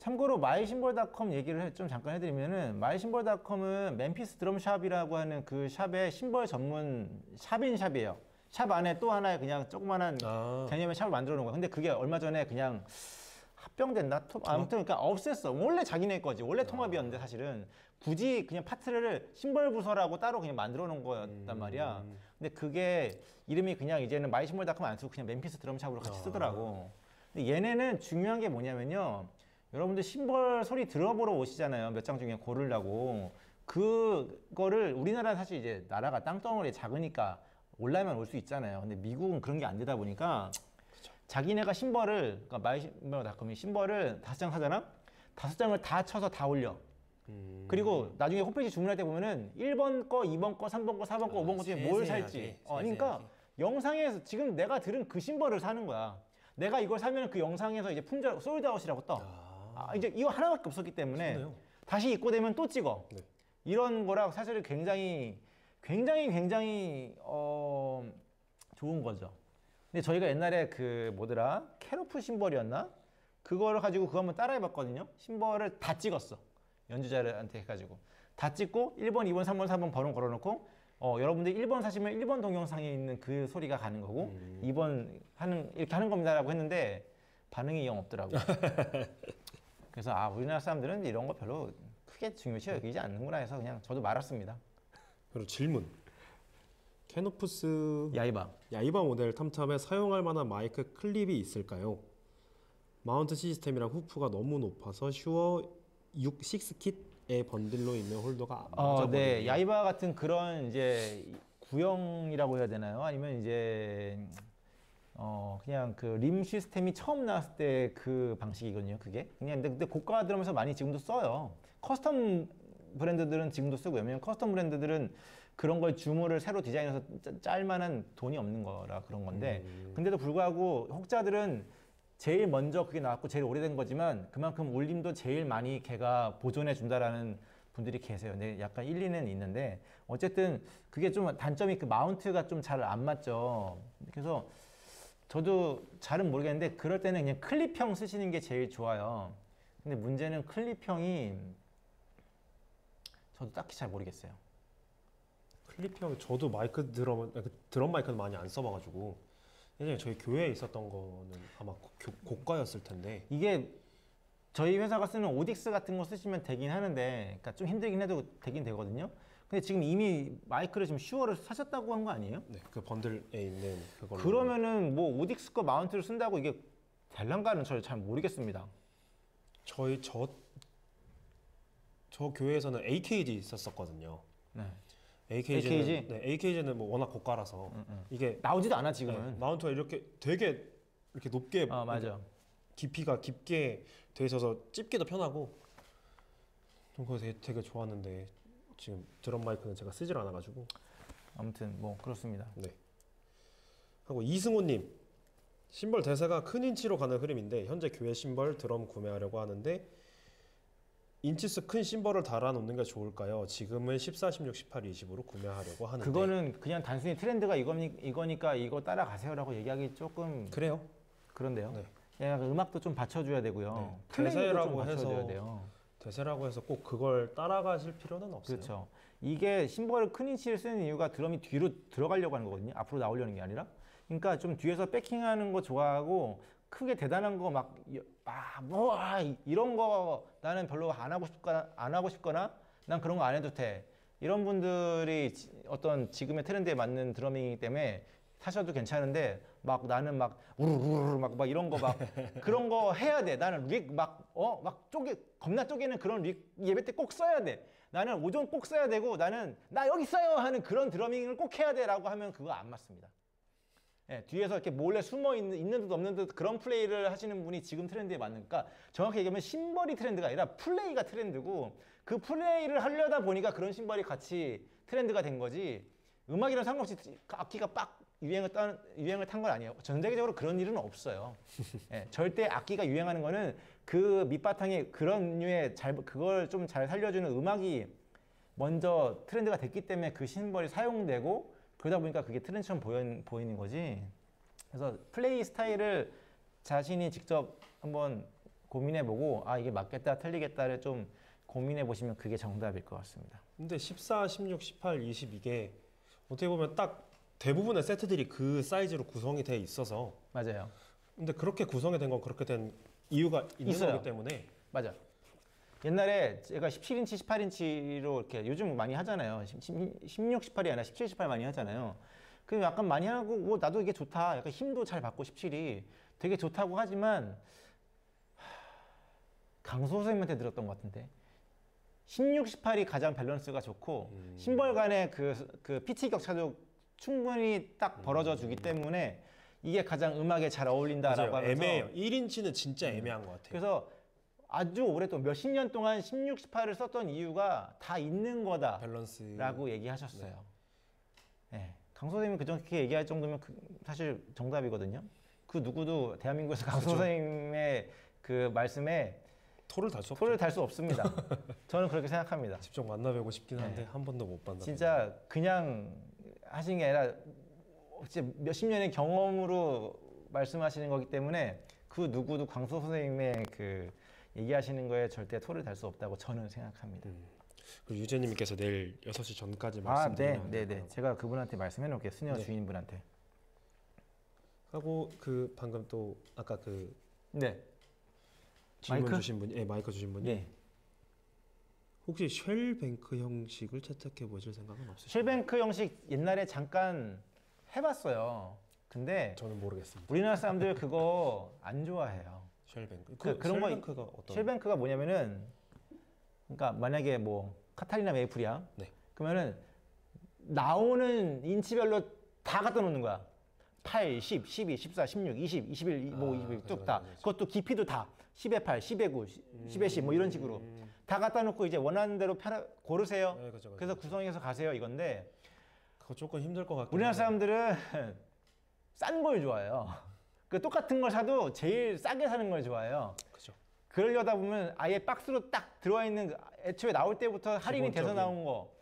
참고로 마이심벌닷컴 얘기를 좀 잠깐 해드리면은 마이심벌닷컴은 멤피스 드럼샵이라고 하는 그 샵의 심벌 전문 샵인 샵이에요. 샵 안에 또 하나의 그냥 조그만한 개념의 샵을 만들어 놓은 거야. 근데 그게 얼마 전에 그냥 합병됐나? 아무튼 그러니까 없앴어. 원래 자기네 거지. 원래 통합이었는데 사실은 굳이 그냥 파트를 심벌 부서라고 따로 그냥 만들어 놓은 거였단 말이야. 근데 그게 이름이 그냥 이제는 마이심벌닷컴 안 쓰고 그냥 멤피스 드럼샵으로 같이 쓰더라고. 근데 얘네는 중요한 게 뭐냐면요. 여러분들 심벌 소리 들어보러 오시잖아요. 몇 장 중에 고르려고. 그거를 우리나라는 사실 이제 나라가 땅덩어리 작으니까 올라면 올 수 있잖아요. 근데 미국은 그런 게 안 되다 보니까 자기네가 심벌을, 그러니까 마이심벌닷컴이 심벌을 5장 사잖아? 5장을 다 쳐서 다 올려. 그리고 나중에 홈페이지 주문할 때 보면은 1번 거, 2번 거, 3번 거, 4번 거, 5번 거 중에 뭘 살지. 그러니까 영상에서 지금 내가 들은 그 심벌을 사는 거야. 내가 이걸 사면 그 영상에서 이제 품절, 솔드아웃이라고 떠. 이제 이거 하나밖에 없었기 때문에 좋네요. 다시 입고되면 또 찍어. 네. 이런 거랑 사실 굉장히 좋은 거죠. 근데 저희가 옛날에 그 뭐더라 캐로프 심벌이었나? 그거를 가지고 그거 한번 따라해봤거든요. 심벌을 다 찍었어. 연주자한테 해가지고 다 찍고 1번, 2번, 3번, 4번 번호 걸어놓고 여러분들 1번 사시면 1번 동영상에 있는 그 소리가 가는 거고 2번 이렇게 하는 겁니다라고 했는데 반응이 영 없더라고요. 그래서 우리나라 사람들은 이런 거 별로 크게 중요시 여기지 않는구나 해서 그냥 저도 말았습니다. 그리고 질문. 캐노프스 야이바 모델 탐탐에 사용할 만한 마이크 클립이 있을까요? 마운트 시스템이랑 후프가 너무 높아서 슈어 6킷의 번들로 있는 홀더가 안 맞아버리네요. 네, 야이바 같은 그런 이제 구형이라고 해야 되나요? 아니면 이제 그냥 그 림 시스템이 처음 나왔을 때 그 방식이거든요. 그게 그냥 근데 고가 들으면서 많이 지금도 써요. 커스텀 브랜드들은 지금도 쓰고, 왜냐면 커스텀 브랜드들은 그런 걸 주문을 새로 디자인해서 짤 만한 돈이 없는 거라 그런 건데, 근데도 불구하고 혹자들은 제일 먼저 그게 나왔고 제일 오래된 거지만 그만큼 울림도 제일 많이 걔가 보존해 준다라는 분들이 계세요. 근데 약간 일리는 있는데 어쨌든 그게 좀 단점이 그 마운트가 좀 잘 안 맞죠. 그래서 저도 잘은 모르겠는데 그럴 때는 그냥 클립형 쓰시는 게 제일 좋아요. 근데 문제는 클립형이 저도 딱히 잘 모르겠어요. 클립형 저도 드럼 마이크는 많이 안 써봐가지고 예전에 저희 교회에 있었던 거는 아마 고가였을 텐데, 이게 저희 회사가 쓰는 오딕스 같은 거 쓰시면 되긴 하는데, 그러니까 좀 힘들긴 해도 되긴 되거든요. 근데 지금 이미 마이크를 지금 슈어를 사셨다고 한 거 아니에요? 네, 그 번들에 있는 그걸로. 그러면은 뭐 오딕스 거 마운트를 쓴다고 이게 될란가는 저는 잘 모르겠습니다. 저 교회에서는 AKG 썼었거든요. 네. AKG는 뭐 워낙 고가라서 이게 나오지도 않아 지금은. 네, 마운트가 되게 이렇게 높게 맞아. 깊이가 깊게 돼 있어서 찝기도 편하고 좀 그거 되게 좋았는데 지금 드럼 마이크는 제가 쓰질 않아가지고. 아무튼 뭐 그렇습니다. 네. 하고 이승호님, 심벌 대세가 큰 인치로 가는 흐름인데 현재 교회 심벌 드럼 구매하려고 하는데 인치수 큰 심벌을 달아놓는 게 좋을까요? 지금은 14, 16, 18, 20으로 구매하려고 하는데. 그거는 그냥 단순히 트렌드가 이거니까 이거 따라가세요라고 얘기하기 조금 그래요? 그런데요. 네. 그냥 음악도 좀 받쳐줘야 되고요. 네. 플레이도 좀 받쳐줘야 돼요. 대세라고 해서 꼭 그걸 따라가실 필요는 없어요. 그렇죠. 이게 심벌을 큰 인치를 쓰는 이유가 드럼이 뒤로 들어가려고 하는 거거든요. 앞으로 나오려는 게 아니라. 그러니까 좀 뒤에서 백킹하는 거 좋아하고 크게 대단한 거 이런 거 나는 별로 안 하고 싶거나 난 그런 거 안 해도 돼. 이런 분들이 어떤 지금의 트렌드에 맞는 드러밍이기 때문에 사셔도 괜찮은데 나는 우르르르 막 이런 거 그런 거 해야 돼. 나는 릭 겁나 쪼개는 그런 릭 예배 때 꼭 써야 돼. 나는 오전 꼭 써야 되고 나는 나 여기 써요 하는 그런 드러밍을 꼭 해야 돼라고 하면 그거 안 맞습니다. 예, 뒤에서 이렇게 몰래 숨어 있는 듯 없는 듯 그런 플레이를 하시는 분이 지금 트렌드에 맞는가? 정확히 얘기하면 심벌이 트렌드가 아니라 플레이가 트렌드고, 그 플레이를 하려다 보니까 그런 심벌이 같이 트렌드가 된 거지, 음악이랑 상관없이 악기가 유행을 탄 건 아니에요. 전 세계적으로 그런 일은 없어요. 예, 절대 악기가 유행하는 거는 그 밑바탕에 그런 류의 그걸 좀 잘 살려주는 음악이 먼저 트렌드가 됐기 때문에 그 심벌이 사용되고, 그러다 보니까 그게 트렌드처럼 보이는 거지. 그래서 플레이 스타일을 자신이 직접 한번 고민해보고 아 이게 맞겠다 틀리겠다를 좀 고민해보시면 그게 정답일 것 같습니다. 근데 14, 16, 18, 20 이게 어떻게 보면 딱 대부분의 세트들이 그 사이즈로 구성이 돼 있어서 맞아요. 근데 그렇게 구성이 된 건 그렇게 된 이유가 있는 있어요. 거기 때문에 맞아. 옛날에 제가 17인치, 18인치로 이렇게 요즘 많이 하잖아요. 16, 18이 아니라 17, 18 많이 하잖아요. 그 약간 많이 하고 뭐 나도 이게 좋다. 약간 힘도 잘 받고 17이 되게 좋다고 하지만 강소 선생님한테 들었던 것 같은데 16, 18이 가장 밸런스가 좋고 심벌 간의 그 PT 격차도 충분히 딱 벌어져 주기 때문에 이게 가장 음악에 잘 어울린다라고 맞아요. 하면서 애매해요. 1인치는 진짜 애매한 것 같아요. 그래서 아주 오랫동안 몇십 년 동안 16, 18을 썼던 이유가 다 있는 거다라고 밸런스 얘기하셨어요. 네. 강소 선생님이 그렇게 얘기할 정도면 사실 정답이거든요. 그 누구도 대한민국에서 강소 그렇죠. 선생님의 그 말씀에 토를 달 수 없죠. 토를 달 수 없습니다. 저는 그렇게 생각합니다. 직접 만나뵈고 싶긴 한데 한 번도 못 만나. 진짜 그냥 하신 게 아니라 진짜 몇십 년의 경험으로 말씀하시는 거기 때문에 그 누구도 강소 선생님의 그 얘기하시는 거에 절대 토를 달 수 없다고 저는 생각합니다. 그 유재님께서 내일 6시 전까지 네, 말씀드리면 네, 네. 제가 그분한테 말씀해 놓을게요. 수녀 네. 주인분한테. 하고 그 방금 또 아까 그 네. 질문 마이크? 주신 분이 마이크 주신 분이 네. 혹시 쉘뱅크 형식을 채택해 보실 생각은 없으세요? 쉘뱅크 형식 옛날에 잠깐 해봤어요. 근데 저는 모르겠습니다. 우리나라 사람들 그거 안 좋아해요. 쉘뱅크. 그런 거 쉘뱅크가 어떤? 쉘뱅크가 뭐냐면은 그러니까 만약에 뭐 카타리나 메이플이야. 네. 그러면은 나오는 인치별로 다 갖다 놓는 거야. 8, 10, 12, 14, 16, 20, 21, 뭐 21, 쭉 다. 그것도 깊이도 다. 10에 8, 10에 9, 10에 10, 뭐 이런 식으로. 다 갖다 놓고 이제 원하는 대로 고르세요. 네, 그렇죠, 그래서 구성해서 가세요. 이건데 그거 조금 힘들 것 같긴 우리나라 한데. 사람들은 싼 걸 좋아해요. 그 똑같은 걸 사도 제일 싸게 사는 걸 좋아해요. 그죠. 그러려다 보면 아예 박스로 딱 들어와 있는 애초에 나올 때부터 할인이 돼서 기본적인. 나온 거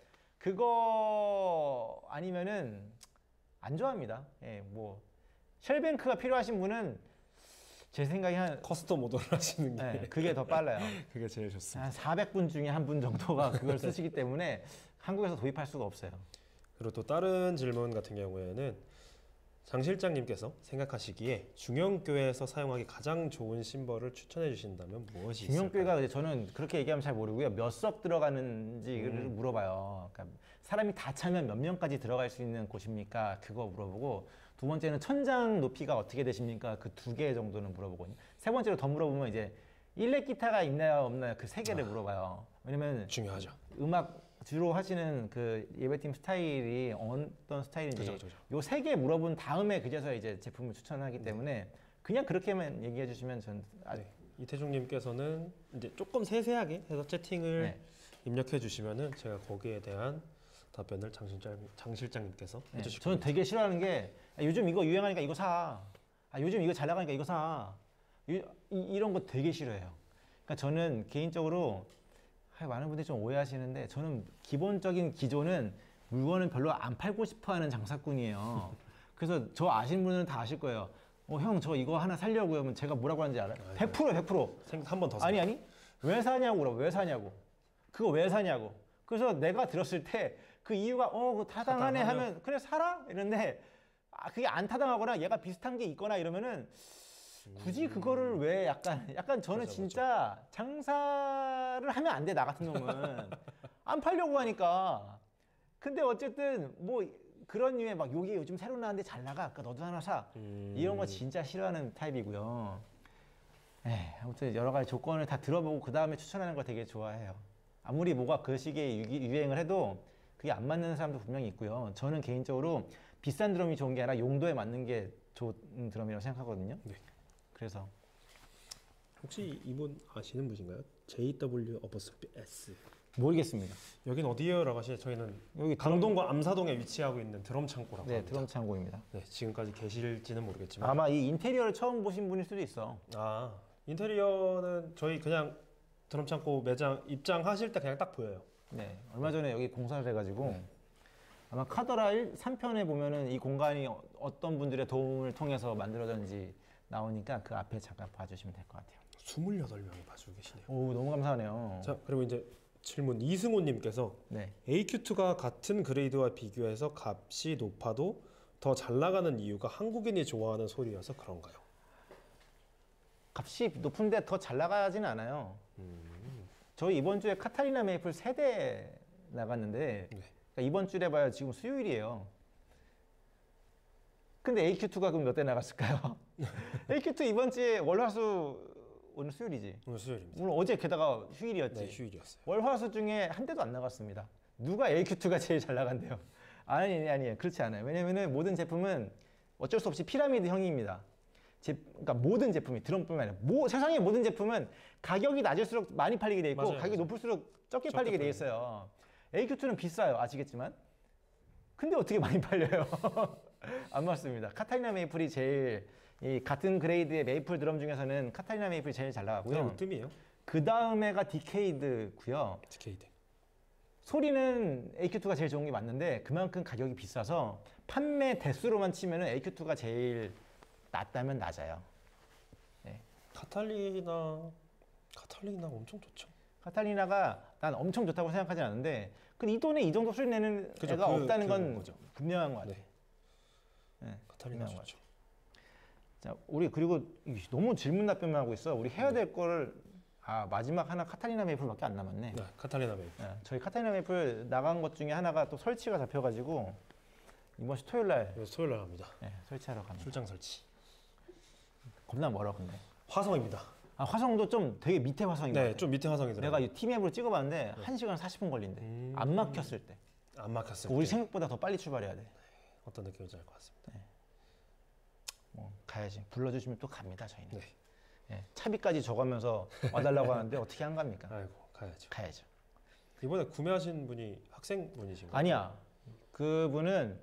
그거 아니면은 안 좋아합니다. 예, 뭐 쉘뱅크가 필요하신 분은 제 생각에 한 커스텀 오더를 하시는 게 예, 그게 더 빨라요. 그게 제일 좋습니다. 한 400분 중에 한 분 정도가 그걸 쓰시기 때문에 한국에서 도입할 수가 없어요. 그리고 또 다른 질문 같은 경우에는 장 실장님께서 생각하시기에 중형교회에서 사용하기 가장 좋은 심벌을 추천해 주신다면 무엇이 있을까요? 중형교회가 저는 그렇게 얘기하면 잘 모르고요. 몇 석 들어가는지를 물어봐요. 그러니까 사람이 다 차면 몇 명까지 들어갈 수 있는 곳입니까? 그거 물어보고 두 번째는 천장 높이가 어떻게 되십니까? 그 2개 정도는 물어보거든요. 세 번째로 더 물어보면 이제 일렉 기타가 있나요 없나요? 그 3개를 물어봐요. 왜냐면 중요하죠. 음악 주로 하시는 그 예배팀 스타일이 어떤 스타일인지 그죠. 요 3개 물어본 다음에 그제서 이제 제품을 추천하기 때문에 그냥 그렇게만 얘기해 주시면 전 네. 이태중님께서는 이제 조금 세세하게 해서 채팅을 네. 입력해 주시면은 제가 거기에 대한 답변을 장 실장님께서 네, 해주실 저는 겁니다. 되게 싫어하는 게 요즘 이거 유행하니까 이거 사. 요즘 이거 잘 나가니까 이거 사. 이런 거 되게 싫어해요. 그러니까 저는 개인적으로 많은 분들이 좀 오해하시는데 저는 기본적인 기조는 물건은 별로 안 팔고 싶어하는 장사꾼이에요. 그래서 저 아시는 분들은 다 아실 거예요. 형 저 이거 하나 살려고요. 그러면 제가 뭐라고 하는지 알아요? 100%, 100%. 한 번 더 아니 왜 사냐고 물어. 왜 사냐고. 그거 왜 사냐고. 그래서 내가 들었을 때 그 이유가 그거 타당하네 하면 그래 사라 이런데 그게 안 타당하거나 얘가 비슷한 게 있거나 이러면은 굳이 그거를 왜 약간 저는 그렇죠, 진짜 장사를 하면 안 돼 나 같은 놈은 안 팔려고 하니까. 근데 어쨌든 뭐 그런 류의 막 여기 요즘 새로 나왔는데 잘 나가 그러니까 너도 하나 사 이런 거 진짜 싫어하는 타입이고요. 아무튼 여러 가지 조건을 다 들어보고 그 다음에 추천하는 거 되게 좋아해요. 아무리 뭐가 그 시기에 유행을 해도 그게 안 맞는 사람도 분명히 있고요. 저는 개인적으로 비싼 드럼이 좋은 게 아니라 용도에 맞는 게 좋은 드럼이라고 생각하거든요. 네. 그래서 혹시 이분 아시는 분인가요? JW 어버스피 S. 모르겠습니다. 여긴 어디예요라고 하시죠? 저희는 여기 강동과 암사동에 위치하고 있는 드럼 창고라고 네, 합니다. 드럼 창고입니다. 네, 지금까지 계실지는 모르겠지만 아마 이 인테리어를 처음 보신 분일 수도 있어. 인테리어는 저희 그냥 드럼 창고 매장 입장하실 때 그냥 딱 보여요. 네, 얼마 전에 여기 공사를 해가지고 아마 카더라 3편에 보면은 이 공간이 어떤 분들의 도움을 통해서 만들어졌는지 나오니까 그 앞에 잠깐 봐주시면 될 것 같아요. 28명이 봐주고 계시네요. 오, 너무 감사하네요. 자, 그리고 이제 질문 이승호님께서 네. AQ2가 같은 그레이드와 비교해서 값이 높아도 더 잘 나가는 이유가 한국인이 좋아하는 소리여서 그런가요? 값이 높은데 더 잘 나가지는 않아요. 저희 이번 주에 카타리나 메이플 3대 나갔는데 네. 그러니까 이번 주에 봐야 지금 수요일이에요. 근데 AQ2가 그럼 몇 대 나갔을까요? AQ2 이번 주에 월화수 오늘 수요일이지. 오늘 수요일입니다. 오늘 어제 게다가 휴일이었지. 네, 휴일이었어요. 월화수 중에 한 대도 안 나갔습니다. 누가 AQ2가 제일 잘 나간대요? 아니에요. 그렇지 않아요. 왜냐면은 모든 제품은 어쩔 수 없이 피라미드 형입니다. 그러니까 모든 제품이 드럼뿐만 아니라 세상의 모든 제품은 가격이 낮을수록 많이 팔리게 돼 있고 맞아요, 가격이 맞아요. 높을수록 적게 팔리게 돼 있어요. AQ2는 비싸요. 아시겠지만. 근데 어떻게 많이 팔려요? 안 맞습니다. 카타리나 메이플이 제일 이 같은 그레이드의 메이플 드럼 중에서는 카타리나 메이플이 제일 잘 나가고요. 그냥 으뜸이에요. 그 다음에가 디케이드고요. 디케이드. 소리는 AQ2가 제일 좋은 게 맞는데 그만큼 가격이 비싸서 판매 대수로만 치면은 AQ2가 제일 낮다면 낮아요. 네. 카탈리나 엄청 좋죠. 카탈리나가 난 엄청 좋다고 생각하지 않는데 근데 이 돈에 이 정도 소리 내는 그죠, 애가 없다는 건 거죠. 분명한 것 같아요. 네. 네, 카탈리나 분명한 것 좋죠. 자, 우리 그리고 너무 질문 답변만 하고 있어. 우리 해야 될 거를 마지막 하나 카탈리나 메이플밖에 안 남았네. 네, 카탈리나 메이플. 네, 저희 카탈리나 메이플 나간 것 중에 하나가 또 설치가 잡혀가지고 이번 주 토요일 날 그래서 토요일 날 합니다. 설치하러 갑니다. 출장 설치. 겁나 멀어 근데. 화성입니다. 화성도 좀 되게 밑에 화성인 것 네, 같아. 좀 밑에 화성이더라고요. 내가 이 티맵으로 찍어봤는데 1시간 40분 걸린대. 안 막혔을 때. 안 막혔을 우리 때 생각보다 더 빨리 출발해야 돼. 어떤 느낌인지 알 것 같습니다. 뭐 가야지. 불러주시면 또 갑니다 저희는. 네. 예, 차비까지 줘가면서 와달라고 하는데 어떻게 안 갑니까? 아이고 가야죠. 가야죠. 이번에 구매하신 분이 학생분이신가요? 아니야. 그분은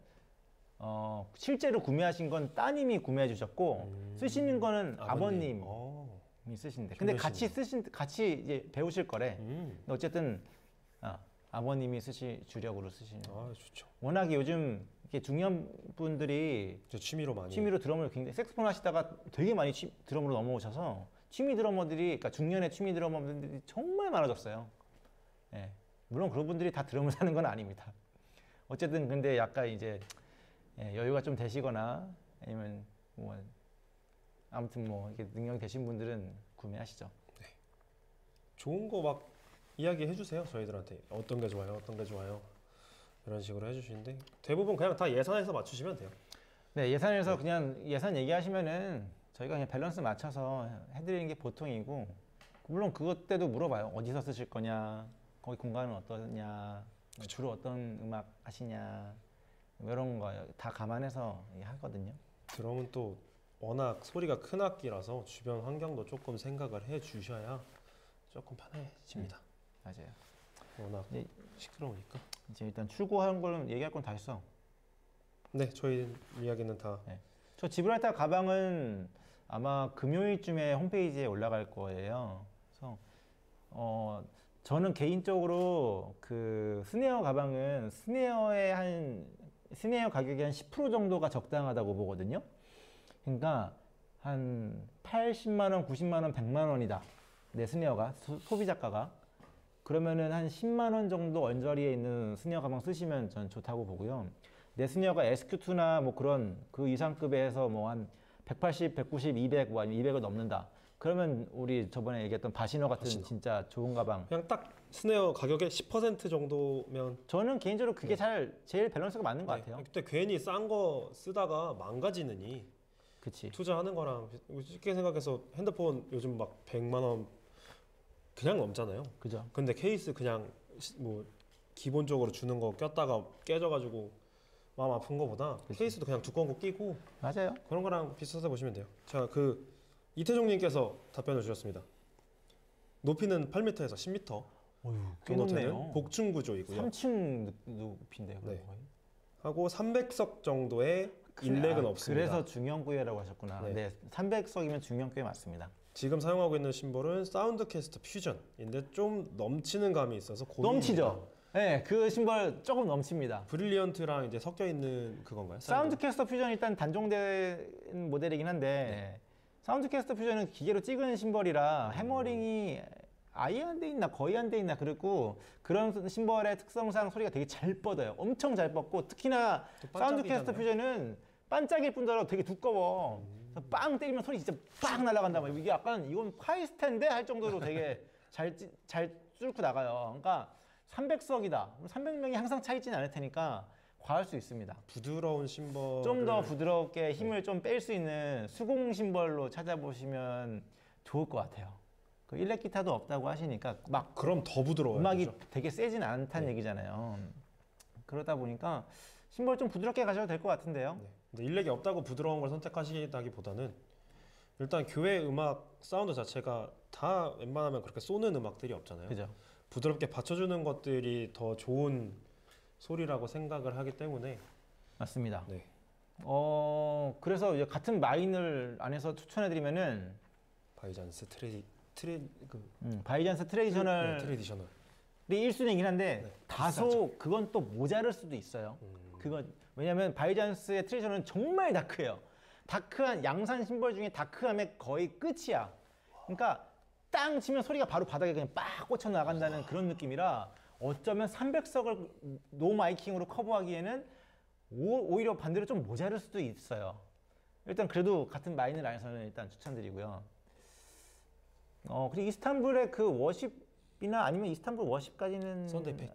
실제로 구매하신 건 따님이 구매해 주셨고 쓰시는 거는 아버님이 쓰신대. 근데 같이 이제 배우실 거래. 근데 어쨌든 아버님이 주력으로 쓰시는. 좋죠. 워낙에 요즘 이렇게 중년 분들이 저 취미로 드럼을 굉장히 색소폰 하시다가 되게 많이 드럼으로 넘어오셔서 취미 드러머들이 그러니까 중년의 취미 드러머들이 정말 많아졌어요. 예. 물론 그런 분들이 다 드럼을 사는 건 아닙니다. 어쨌든 근데 약간 이제 여유가 좀 되시거나 아니면 뭐 아무튼 뭐 이렇게 능력이 되신 분들은 구매하시죠. 네. 좋은 거 막 이야기해 주세요. 저희들한테 어떤 게 좋아요, 어떤 게 좋아요 이런 식으로 해주시는데 대부분 그냥 다 예산에서 맞추시면 돼요. 네, 예산에서 그냥 예산 얘기하시면은 저희가 그냥 밸런스 맞춰서 해드리는 게 보통이고 물론 그것 때도 물어봐요. 어디서 쓰실 거냐, 거기 공간은 어떠냐, 주로 어떤 음악 하시냐 이런 거 다 감안해서 하거든요. 드럼은 또 워낙 소리가 큰 악기라서 주변 환경도 조금 생각을 해 주셔야 조금 편해집니다. 맞아요. 워낙 시끄러우니까. 이제 일단 출고하는 걸 얘기할 건 다 했어. 네, 저희 이야기는 다. 네. 저 지브랄타 가방은 아마 금요일쯤에 홈페이지에 올라갈 거예요. 그래서 저는 개인적으로 그 스네어 가방은 스네어 가격이 한 10% 정도가 적당하다고 보거든요. 그러니까 한 80만 원, 90만 원, 100만 원이다. 내 스네어가 소비자가가 그러면은 한 10만 원 정도 언저리에 있는 스네어 가방 쓰시면 전 좋다고 보고요. 내 스네어가 SQ2나 뭐 그런 그 이상급에서 뭐 한 180, 190, 200, 뭐 아니면 200을 넘는다. 그러면 우리 저번에 얘기했던 바시너 같은 진짜 좋은 가방. 그냥 딱 스네어 가격의 10% 정도면 저는 개인적으로 그게 제일 밸런스가 맞는 것 같아요. 그때 괜히 싼 거 쓰다가 망가지느니 그치. 투자하는 거랑 쉽게 생각해서 핸드폰 요즘 막 100만 원 그냥 넘잖아요. 그죠. 근데 케이스 그냥 뭐 기본적으로 주는 거 꼈다가 깨져가지고 마음 아픈 거보다 그치. 케이스도 그냥 두꺼운 거 끼고 맞아요. 그런 거랑 비슷하다 보시면 돼요. 자, 그 이태종님께서 답변을 주셨습니다. 높이는 8m에서 10m 꽤 정도 되는 높네요. 복층 구조이고요. 3층 높이인데요. 네. 거의. 하고 300석 정도의 인렉은 없습니다. 그래서 중형구회라고 하셨구나. 네. 네, 300석이면 중형구회 맞습니다. 지금 사용하고 있는 심볼은 사운드캐스트 퓨전인데 좀 넘치는 감이 있어서 고민입니다. 넘치죠. 네, 그 심벌 조금 넘칩니다. 브릴리언트랑 이제 섞여 있는 그건가요? 사운드캐스터 퓨전 일단 단종된 모델이긴 한데 사운드캐스터 퓨전은 기계로 찍은 심벌이라 해머링이 아예 안 돼 있나 거의 안 돼 있나 그리고 그런 심벌의 특성상 소리가 되게 잘 뻗어요. 엄청 잘 뻗고 특히나 사운드캐스터 퓨전은 반짝일 뿐더러 되게 두꺼워. 그래서 빵 때리면 소리 진짜 빵 날아간다. 막 이게 약간 이건 파이스텐데 할 정도로 되게 잘 뚫고 나가요. 그러니까 300석이다. 300명이 항상 차 있지는 않을 테니까 과할 수 있습니다. 부드러운 심벌 좀 더 부드럽게 힘을 좀 뺄 수 있는 수공 심벌로 찾아보시면 좋을 것 같아요. 그 일렉 기타도 없다고 하시니까 막 그럼 더 부드러워요. 음악이 그죠? 되게 세진 않다는 얘기잖아요. 그러다 보니까 심벌 좀 부드럽게 가셔도 될 것 같은데요. 네. 근데 일렉이 없다고 부드러운 걸 선택하시다기보다는 일단 교회 음악 사운드 자체가 다 웬만하면 그렇게 쏘는 음악들이 없잖아요. 그죠? 부드럽게 받쳐주는 것들이 더 좋은 소리라고 생각을 하기 때문에 맞습니다. 네. 그래서 이제 같은 마인을 안에서 추천해드리면은 바이잔스 바이잔스 트레디셔널이 트레디셔널 1순위이긴 한데 네, 다소 비싸죠. 그건 또 모자랄 수도 있어요. 그건 왜냐면 바이잔스의 트레디셔널은 정말 다크해요. 다크한 양산 심벌 중에 다크함의 거의 끝이야. 그러니까 땅 치면 소리가 바로 바닥에 그냥 빡 꽂혀 나간다는 그런 느낌이라 어쩌면 300석을 노 마이킹으로 커버하기에는 오히려 반대로 좀 모자랄 수도 있어요. 일단 그래도 같은 마인을 안에서는 일단 추천드리고요. 그리고 이스탄불의 그 워십이나 아니면 이스탄불 워십까지는 썬데이팩.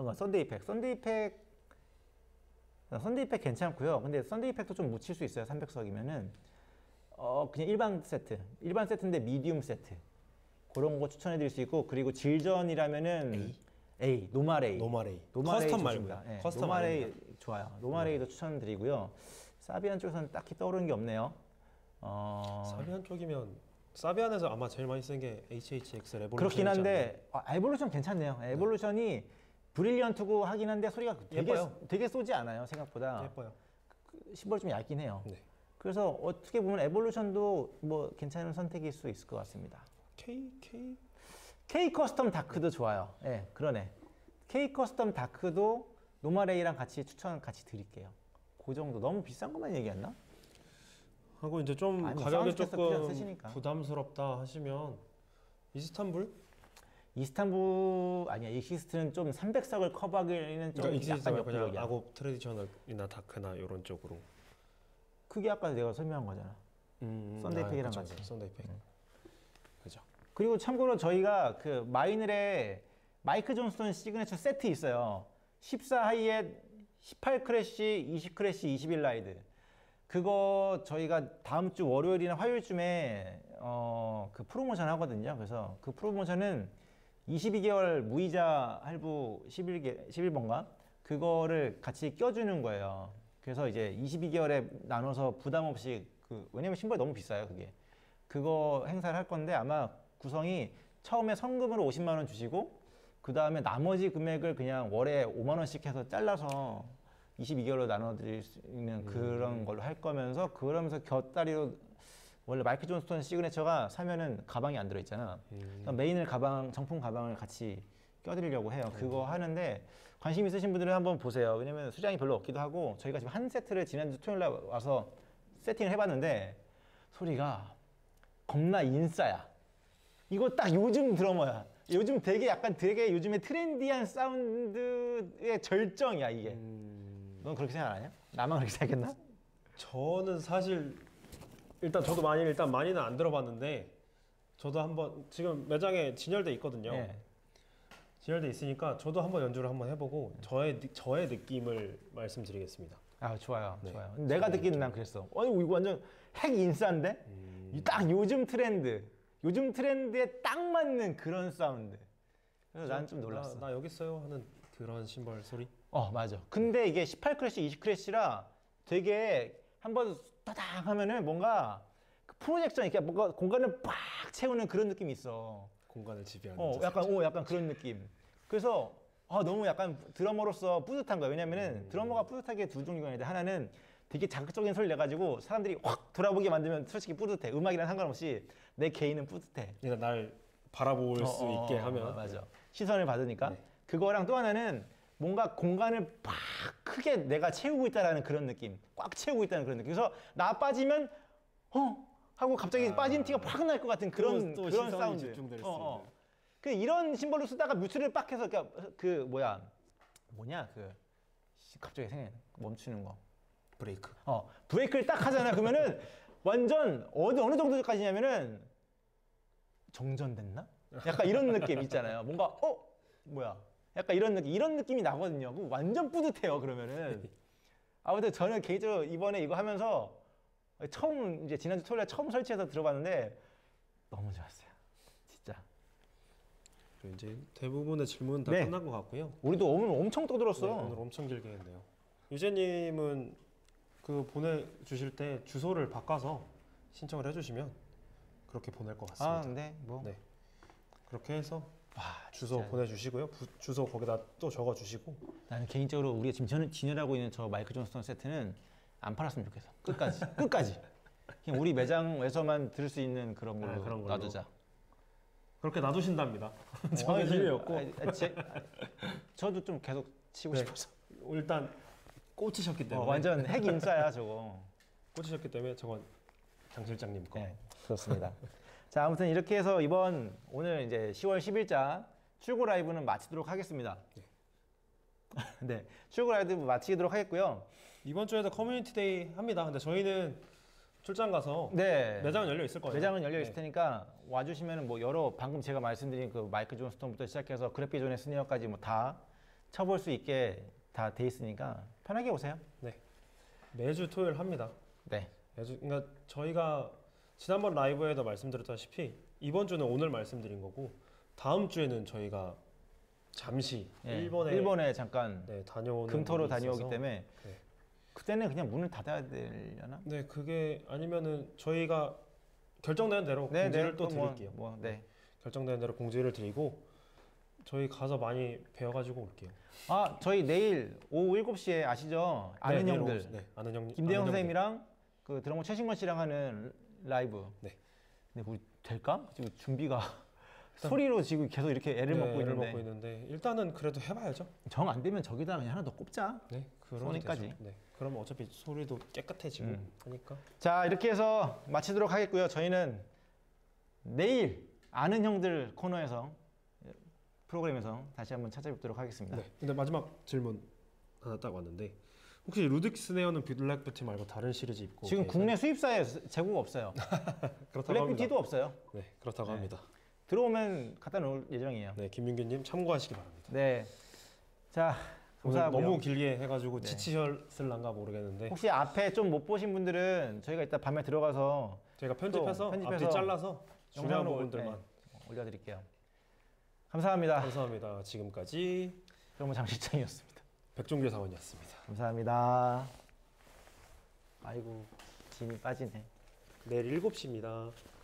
썬데이팩 괜찮고요. 근데 썬데이팩도 좀 묻힐 수 있어요. 300석이면은 그냥 일반 세트인데 미디움 세트 그런 거 추천해드릴 수 있고 그리고 질전이라면은 노말 A 커스텀 말고 네, 커스텀 노말 A 아닙니다. 좋아요. 노말 A도 추천드리고요. 사비안 쪽에서는 딱히 떠오르는 게 없네요. 사비안 쪽이면 사비안에서 아마 제일 많이 쓰는 게 HHX 레볼루션 그렇긴 한데 에볼루션 괜찮네요. 에볼루션이 브릴리언트고 하긴 한데 소리가 되게 쏘지 않아요. 생각보다. 예뻐요. 심벌이 좀 얇긴 해요. 네. 그래서 어떻게 보면 에볼루션도 뭐 괜찮은 선택일 수 있을 것 같습니다. K 커스텀 다크도 좋아요. 예, 그러네. K 커스텀 다크도 노말 A랑 같이 추천 같이 드릴게요. 그 정도. 너무 비싼 것만 얘기했나? 하고 이제 좀 아니, 뭐 가격이 사운드캐스터 조금 그냥 쓰시니까. 부담스럽다 하시면 이스탄불? 이시스트는 좀 300석을 커버하기에는 좀 그러니까 약간 그냥 역부족이야. 아곱 트레디셔널이나 다크나 이런 쪽으로. 그게 아까 내가 설명한 거잖아. 썬데이팩이랑 그쵸, 같이. 썬데이팩. 그죠. 그리고 참고로 저희가 그 마이늘에 마이크 존스톤 시그니처 세트 있어요. 14 하이햇, 18 크래쉬, 20 크래쉬, 21 라이드. 그거 저희가 다음 주 월요일이나 화요일쯤에 그 프로모션 하거든요. 그래서 그 프로모션은 22개월 무이자 할부 11번가 그거를 같이 껴주는 거예요. 그래서 이제 22개월에 나눠서 부담 없이 왜냐면 신발이 너무 비싸요. 그거 행사를 할 건데 아마 구성이 처음에 성금으로 50만 원 주시고 그 다음에 나머지 금액을 그냥 월에 5만 원씩 해서 잘라서 22개월로 나눠드릴 수 있는 그런 걸로 할 거면서 그러면서 곁다리로 원래 마이크 존스톤 시그네처가 사면은 가방이 안 들어있잖아. 그러니까 메인을 정품 가방을 같이 껴드리려고 해요. 그거 하는데 관심 있으신 분들은 한번 보세요. 왜냐면 수량이 별로 없기도 하고 저희가 지금 한 세트를 지난주 토요일 날 와서 세팅을 해봤는데 소리가 겁나 인싸야. 이거 딱 요즘 드러머야. 요즘 되게 요즘에 트렌디한 사운드의 절정이야 이게. 넌 그렇게 생각 안 하냐? 나만 그렇게 생각했나? 저는 사실 저도 많이는 안 들어봤는데 저도 한번 지금 매장에 진열돼 있거든요. 네. 진열돼 있으니까 저도 한번 연주를 한번 해보고 저의 느낌을 말씀드리겠습니다. 아 좋아요, 네. 좋아요. 내가 듣기는 난 그랬어. 아니 이거 완전 핵 인싸인데? 딱 요즘 트렌드에 딱 맞는 그런 사운드. 그래서 난 좀 놀랐어. 나 여기 있어요 하는 그런 심벌 소리. 맞아. 근데 이게 18 크래쉬, 20 크래쉬라 되게 한번 따닥 하면은 뭔가 그 프로젝션 이렇게 뭔가 공간을 빡 채우는 그런 느낌이 있어. 공간을 지배하는. 약간 그런 느낌. 그래서 너무 약간 드러머로서 뿌듯한 거야. 왜냐면은 드러머가 뿌듯하게 두 종류가 있는데 하나는 되게 자극적인 소리를 내가지고 사람들이 확 돌아보게 만들면 솔직히 뿌듯해. 음악이랑 상관없이 내 개인은 뿌듯해. 그러니까 날 바라볼 수 있게 하면. 맞아. 시선을 받으니까. 네. 그거랑 또 하나는 뭔가 공간을 팍 크게 내가 채우고 있다라는 그런 느낌. 꽉 채우고 있다는 그런 느낌. 그래서 나 빠지면 하고 갑자기 빠진 티가 팍 날 것 같은 그런 또 그런 시선이 사운드. 집중될 수 있는. 그 이런 심벌로 쓰다가 뮤트를 빡 해서 그 뭐냐 그 갑자기 생각나 멈추는 거. 브레이크. 브레이크를 딱 하잖아. 그러면은 완전 어느 정도까지냐면은 정전됐나? 약간 이런 느낌 있잖아요. 뭔가 뭐야? 약간 이런 느낌이 나거든요. 그럼 완전 뿌듯해요. 그러면은 아무튼 저는 개인적으로 이번에 이거 하면서 처음 이제 지난주 토요일에 처음 설치해서 들어봤는데 너무 좋았어요. 진짜. 그리고 이제 대부분의 질문은 다 네. 끝난 것 같고요. 우리도 오늘 엄청 떠들었어. 네, 오늘 엄청 길게 했네요. 유재님은 그 보내주실 때 주소를 바꿔서 신청을 해주시면 그렇게 보낼 것 같습니다. 네, 뭐. 네. 그렇게 해서 주소 진짜. 보내주시고요. 주소 거기다 또 적어주시고. 나는 개인적으로 우리가 지금 진열하고 있는 저 마이클 존스톤 세트는 안 팔았으면 좋겠어. 끝까지. 그냥 우리 매장에서만 들을 수 있는 그런 걸로 그런 걸로. 놔두자. 그렇게 놔두신답니다. 저는 힘이었고. 저도 좀 계속 치고 네. 싶어서. 일단 꽂히셨기 때문에. 완전 핵 인싸야 저거. 꽂히셨기 때문에 저건 장 실장님 거. 네, 그렇습니다. 자, 아무튼 이렇게 해서 오늘 이제 10월 10일자 출고 라이브는 마치도록 하겠습니다. 네, 출고 라이브 마치도록 하겠고요. 이번 주에도 커뮤니티 데이 합니다. 근데 저희는 출장 가서 네, 매장은 열려 있을 거예요. 매장은 열려 있을 네. 테니까 와주시면은 뭐 방금 제가 말씀드린 그 마이클 존스톤부터 시작해서 그래피 존의 스니어까지 뭐 다 쳐볼 수 있게 다 돼 있으니까 편하게 오세요. 매주 토요일 합니다. 네, 그러니까 저희가 지난번 라이브에도 말씀드렸다시피 이번 주는 오늘 말씀드린 거고 다음 주에는 저희가 잠시 일본에 잠깐 다녀오는 금토로 일이 다녀오기 있어서. 때문에 네. 그때는 그냥 문을 닫아야 되려나? 네, 그게 아니면은 저희가 결정되는 대로 네, 공지를 또 뭐, 드릴게요. 네. 결정되는 대로 공지를 드리고 저희 가서 많이 배워가지고 올게요. 저희 내일 오후 7시에 아시죠? 아는 내일 형들. 오후, 아는 형. 김대영 아는 선생님이랑 그 드러머 최신권 씨랑 하는 라이브. 네. 근데 우리 될까? 지금 준비가 소리로 지금 계속 이렇게 애를 먹고 애를 있는데 먹고 있는데 일단은 그래도 해봐야죠. 정 안 되면 저기다 그냥 하나 더 꼽자. 네, 소니까지. 되죠. 네, 그럼 어차피 소리도 깨끗해지고 하니까. 자, 이렇게 해서 마치도록 하겠고요. 저희는 내일 아는 형들 코너에서 프로그램에서 다시 한번 찾아뵙도록 하겠습니다. 네. 근데 마지막 질문 하나 딱 왔는데 혹시 루딕 스네어는 블랙 뷰티 말고 다른 시리즈 입고 지금 계세요? 국내 수입사에 재고가 없어요. 그렇다고 블랙 합니다. 뷰티도 없어요. 네, 그렇다고 네. 합니다. 들어오면 갖다 놓을 예정이에요. 네, 김민규님 참고하시기 바랍니다. 네. 자, 오늘 감사하고요. 너무 길게 해가지고 네. 지치셨을란가 모르겠는데 혹시 앞에 좀 못 보신 분들은 저희가 이따 밤에 들어가서 저희가 편집해서 앞뒤 잘라서 중요한 영상으로 부분들만 올려드릴게요. 감사합니다. 감사합니다. 지금까지 그러면 장실장이었습니다. 백종규 사원이었습니다. 감사합니다. 아이고 진이 빠지네. 내일 7시입니다.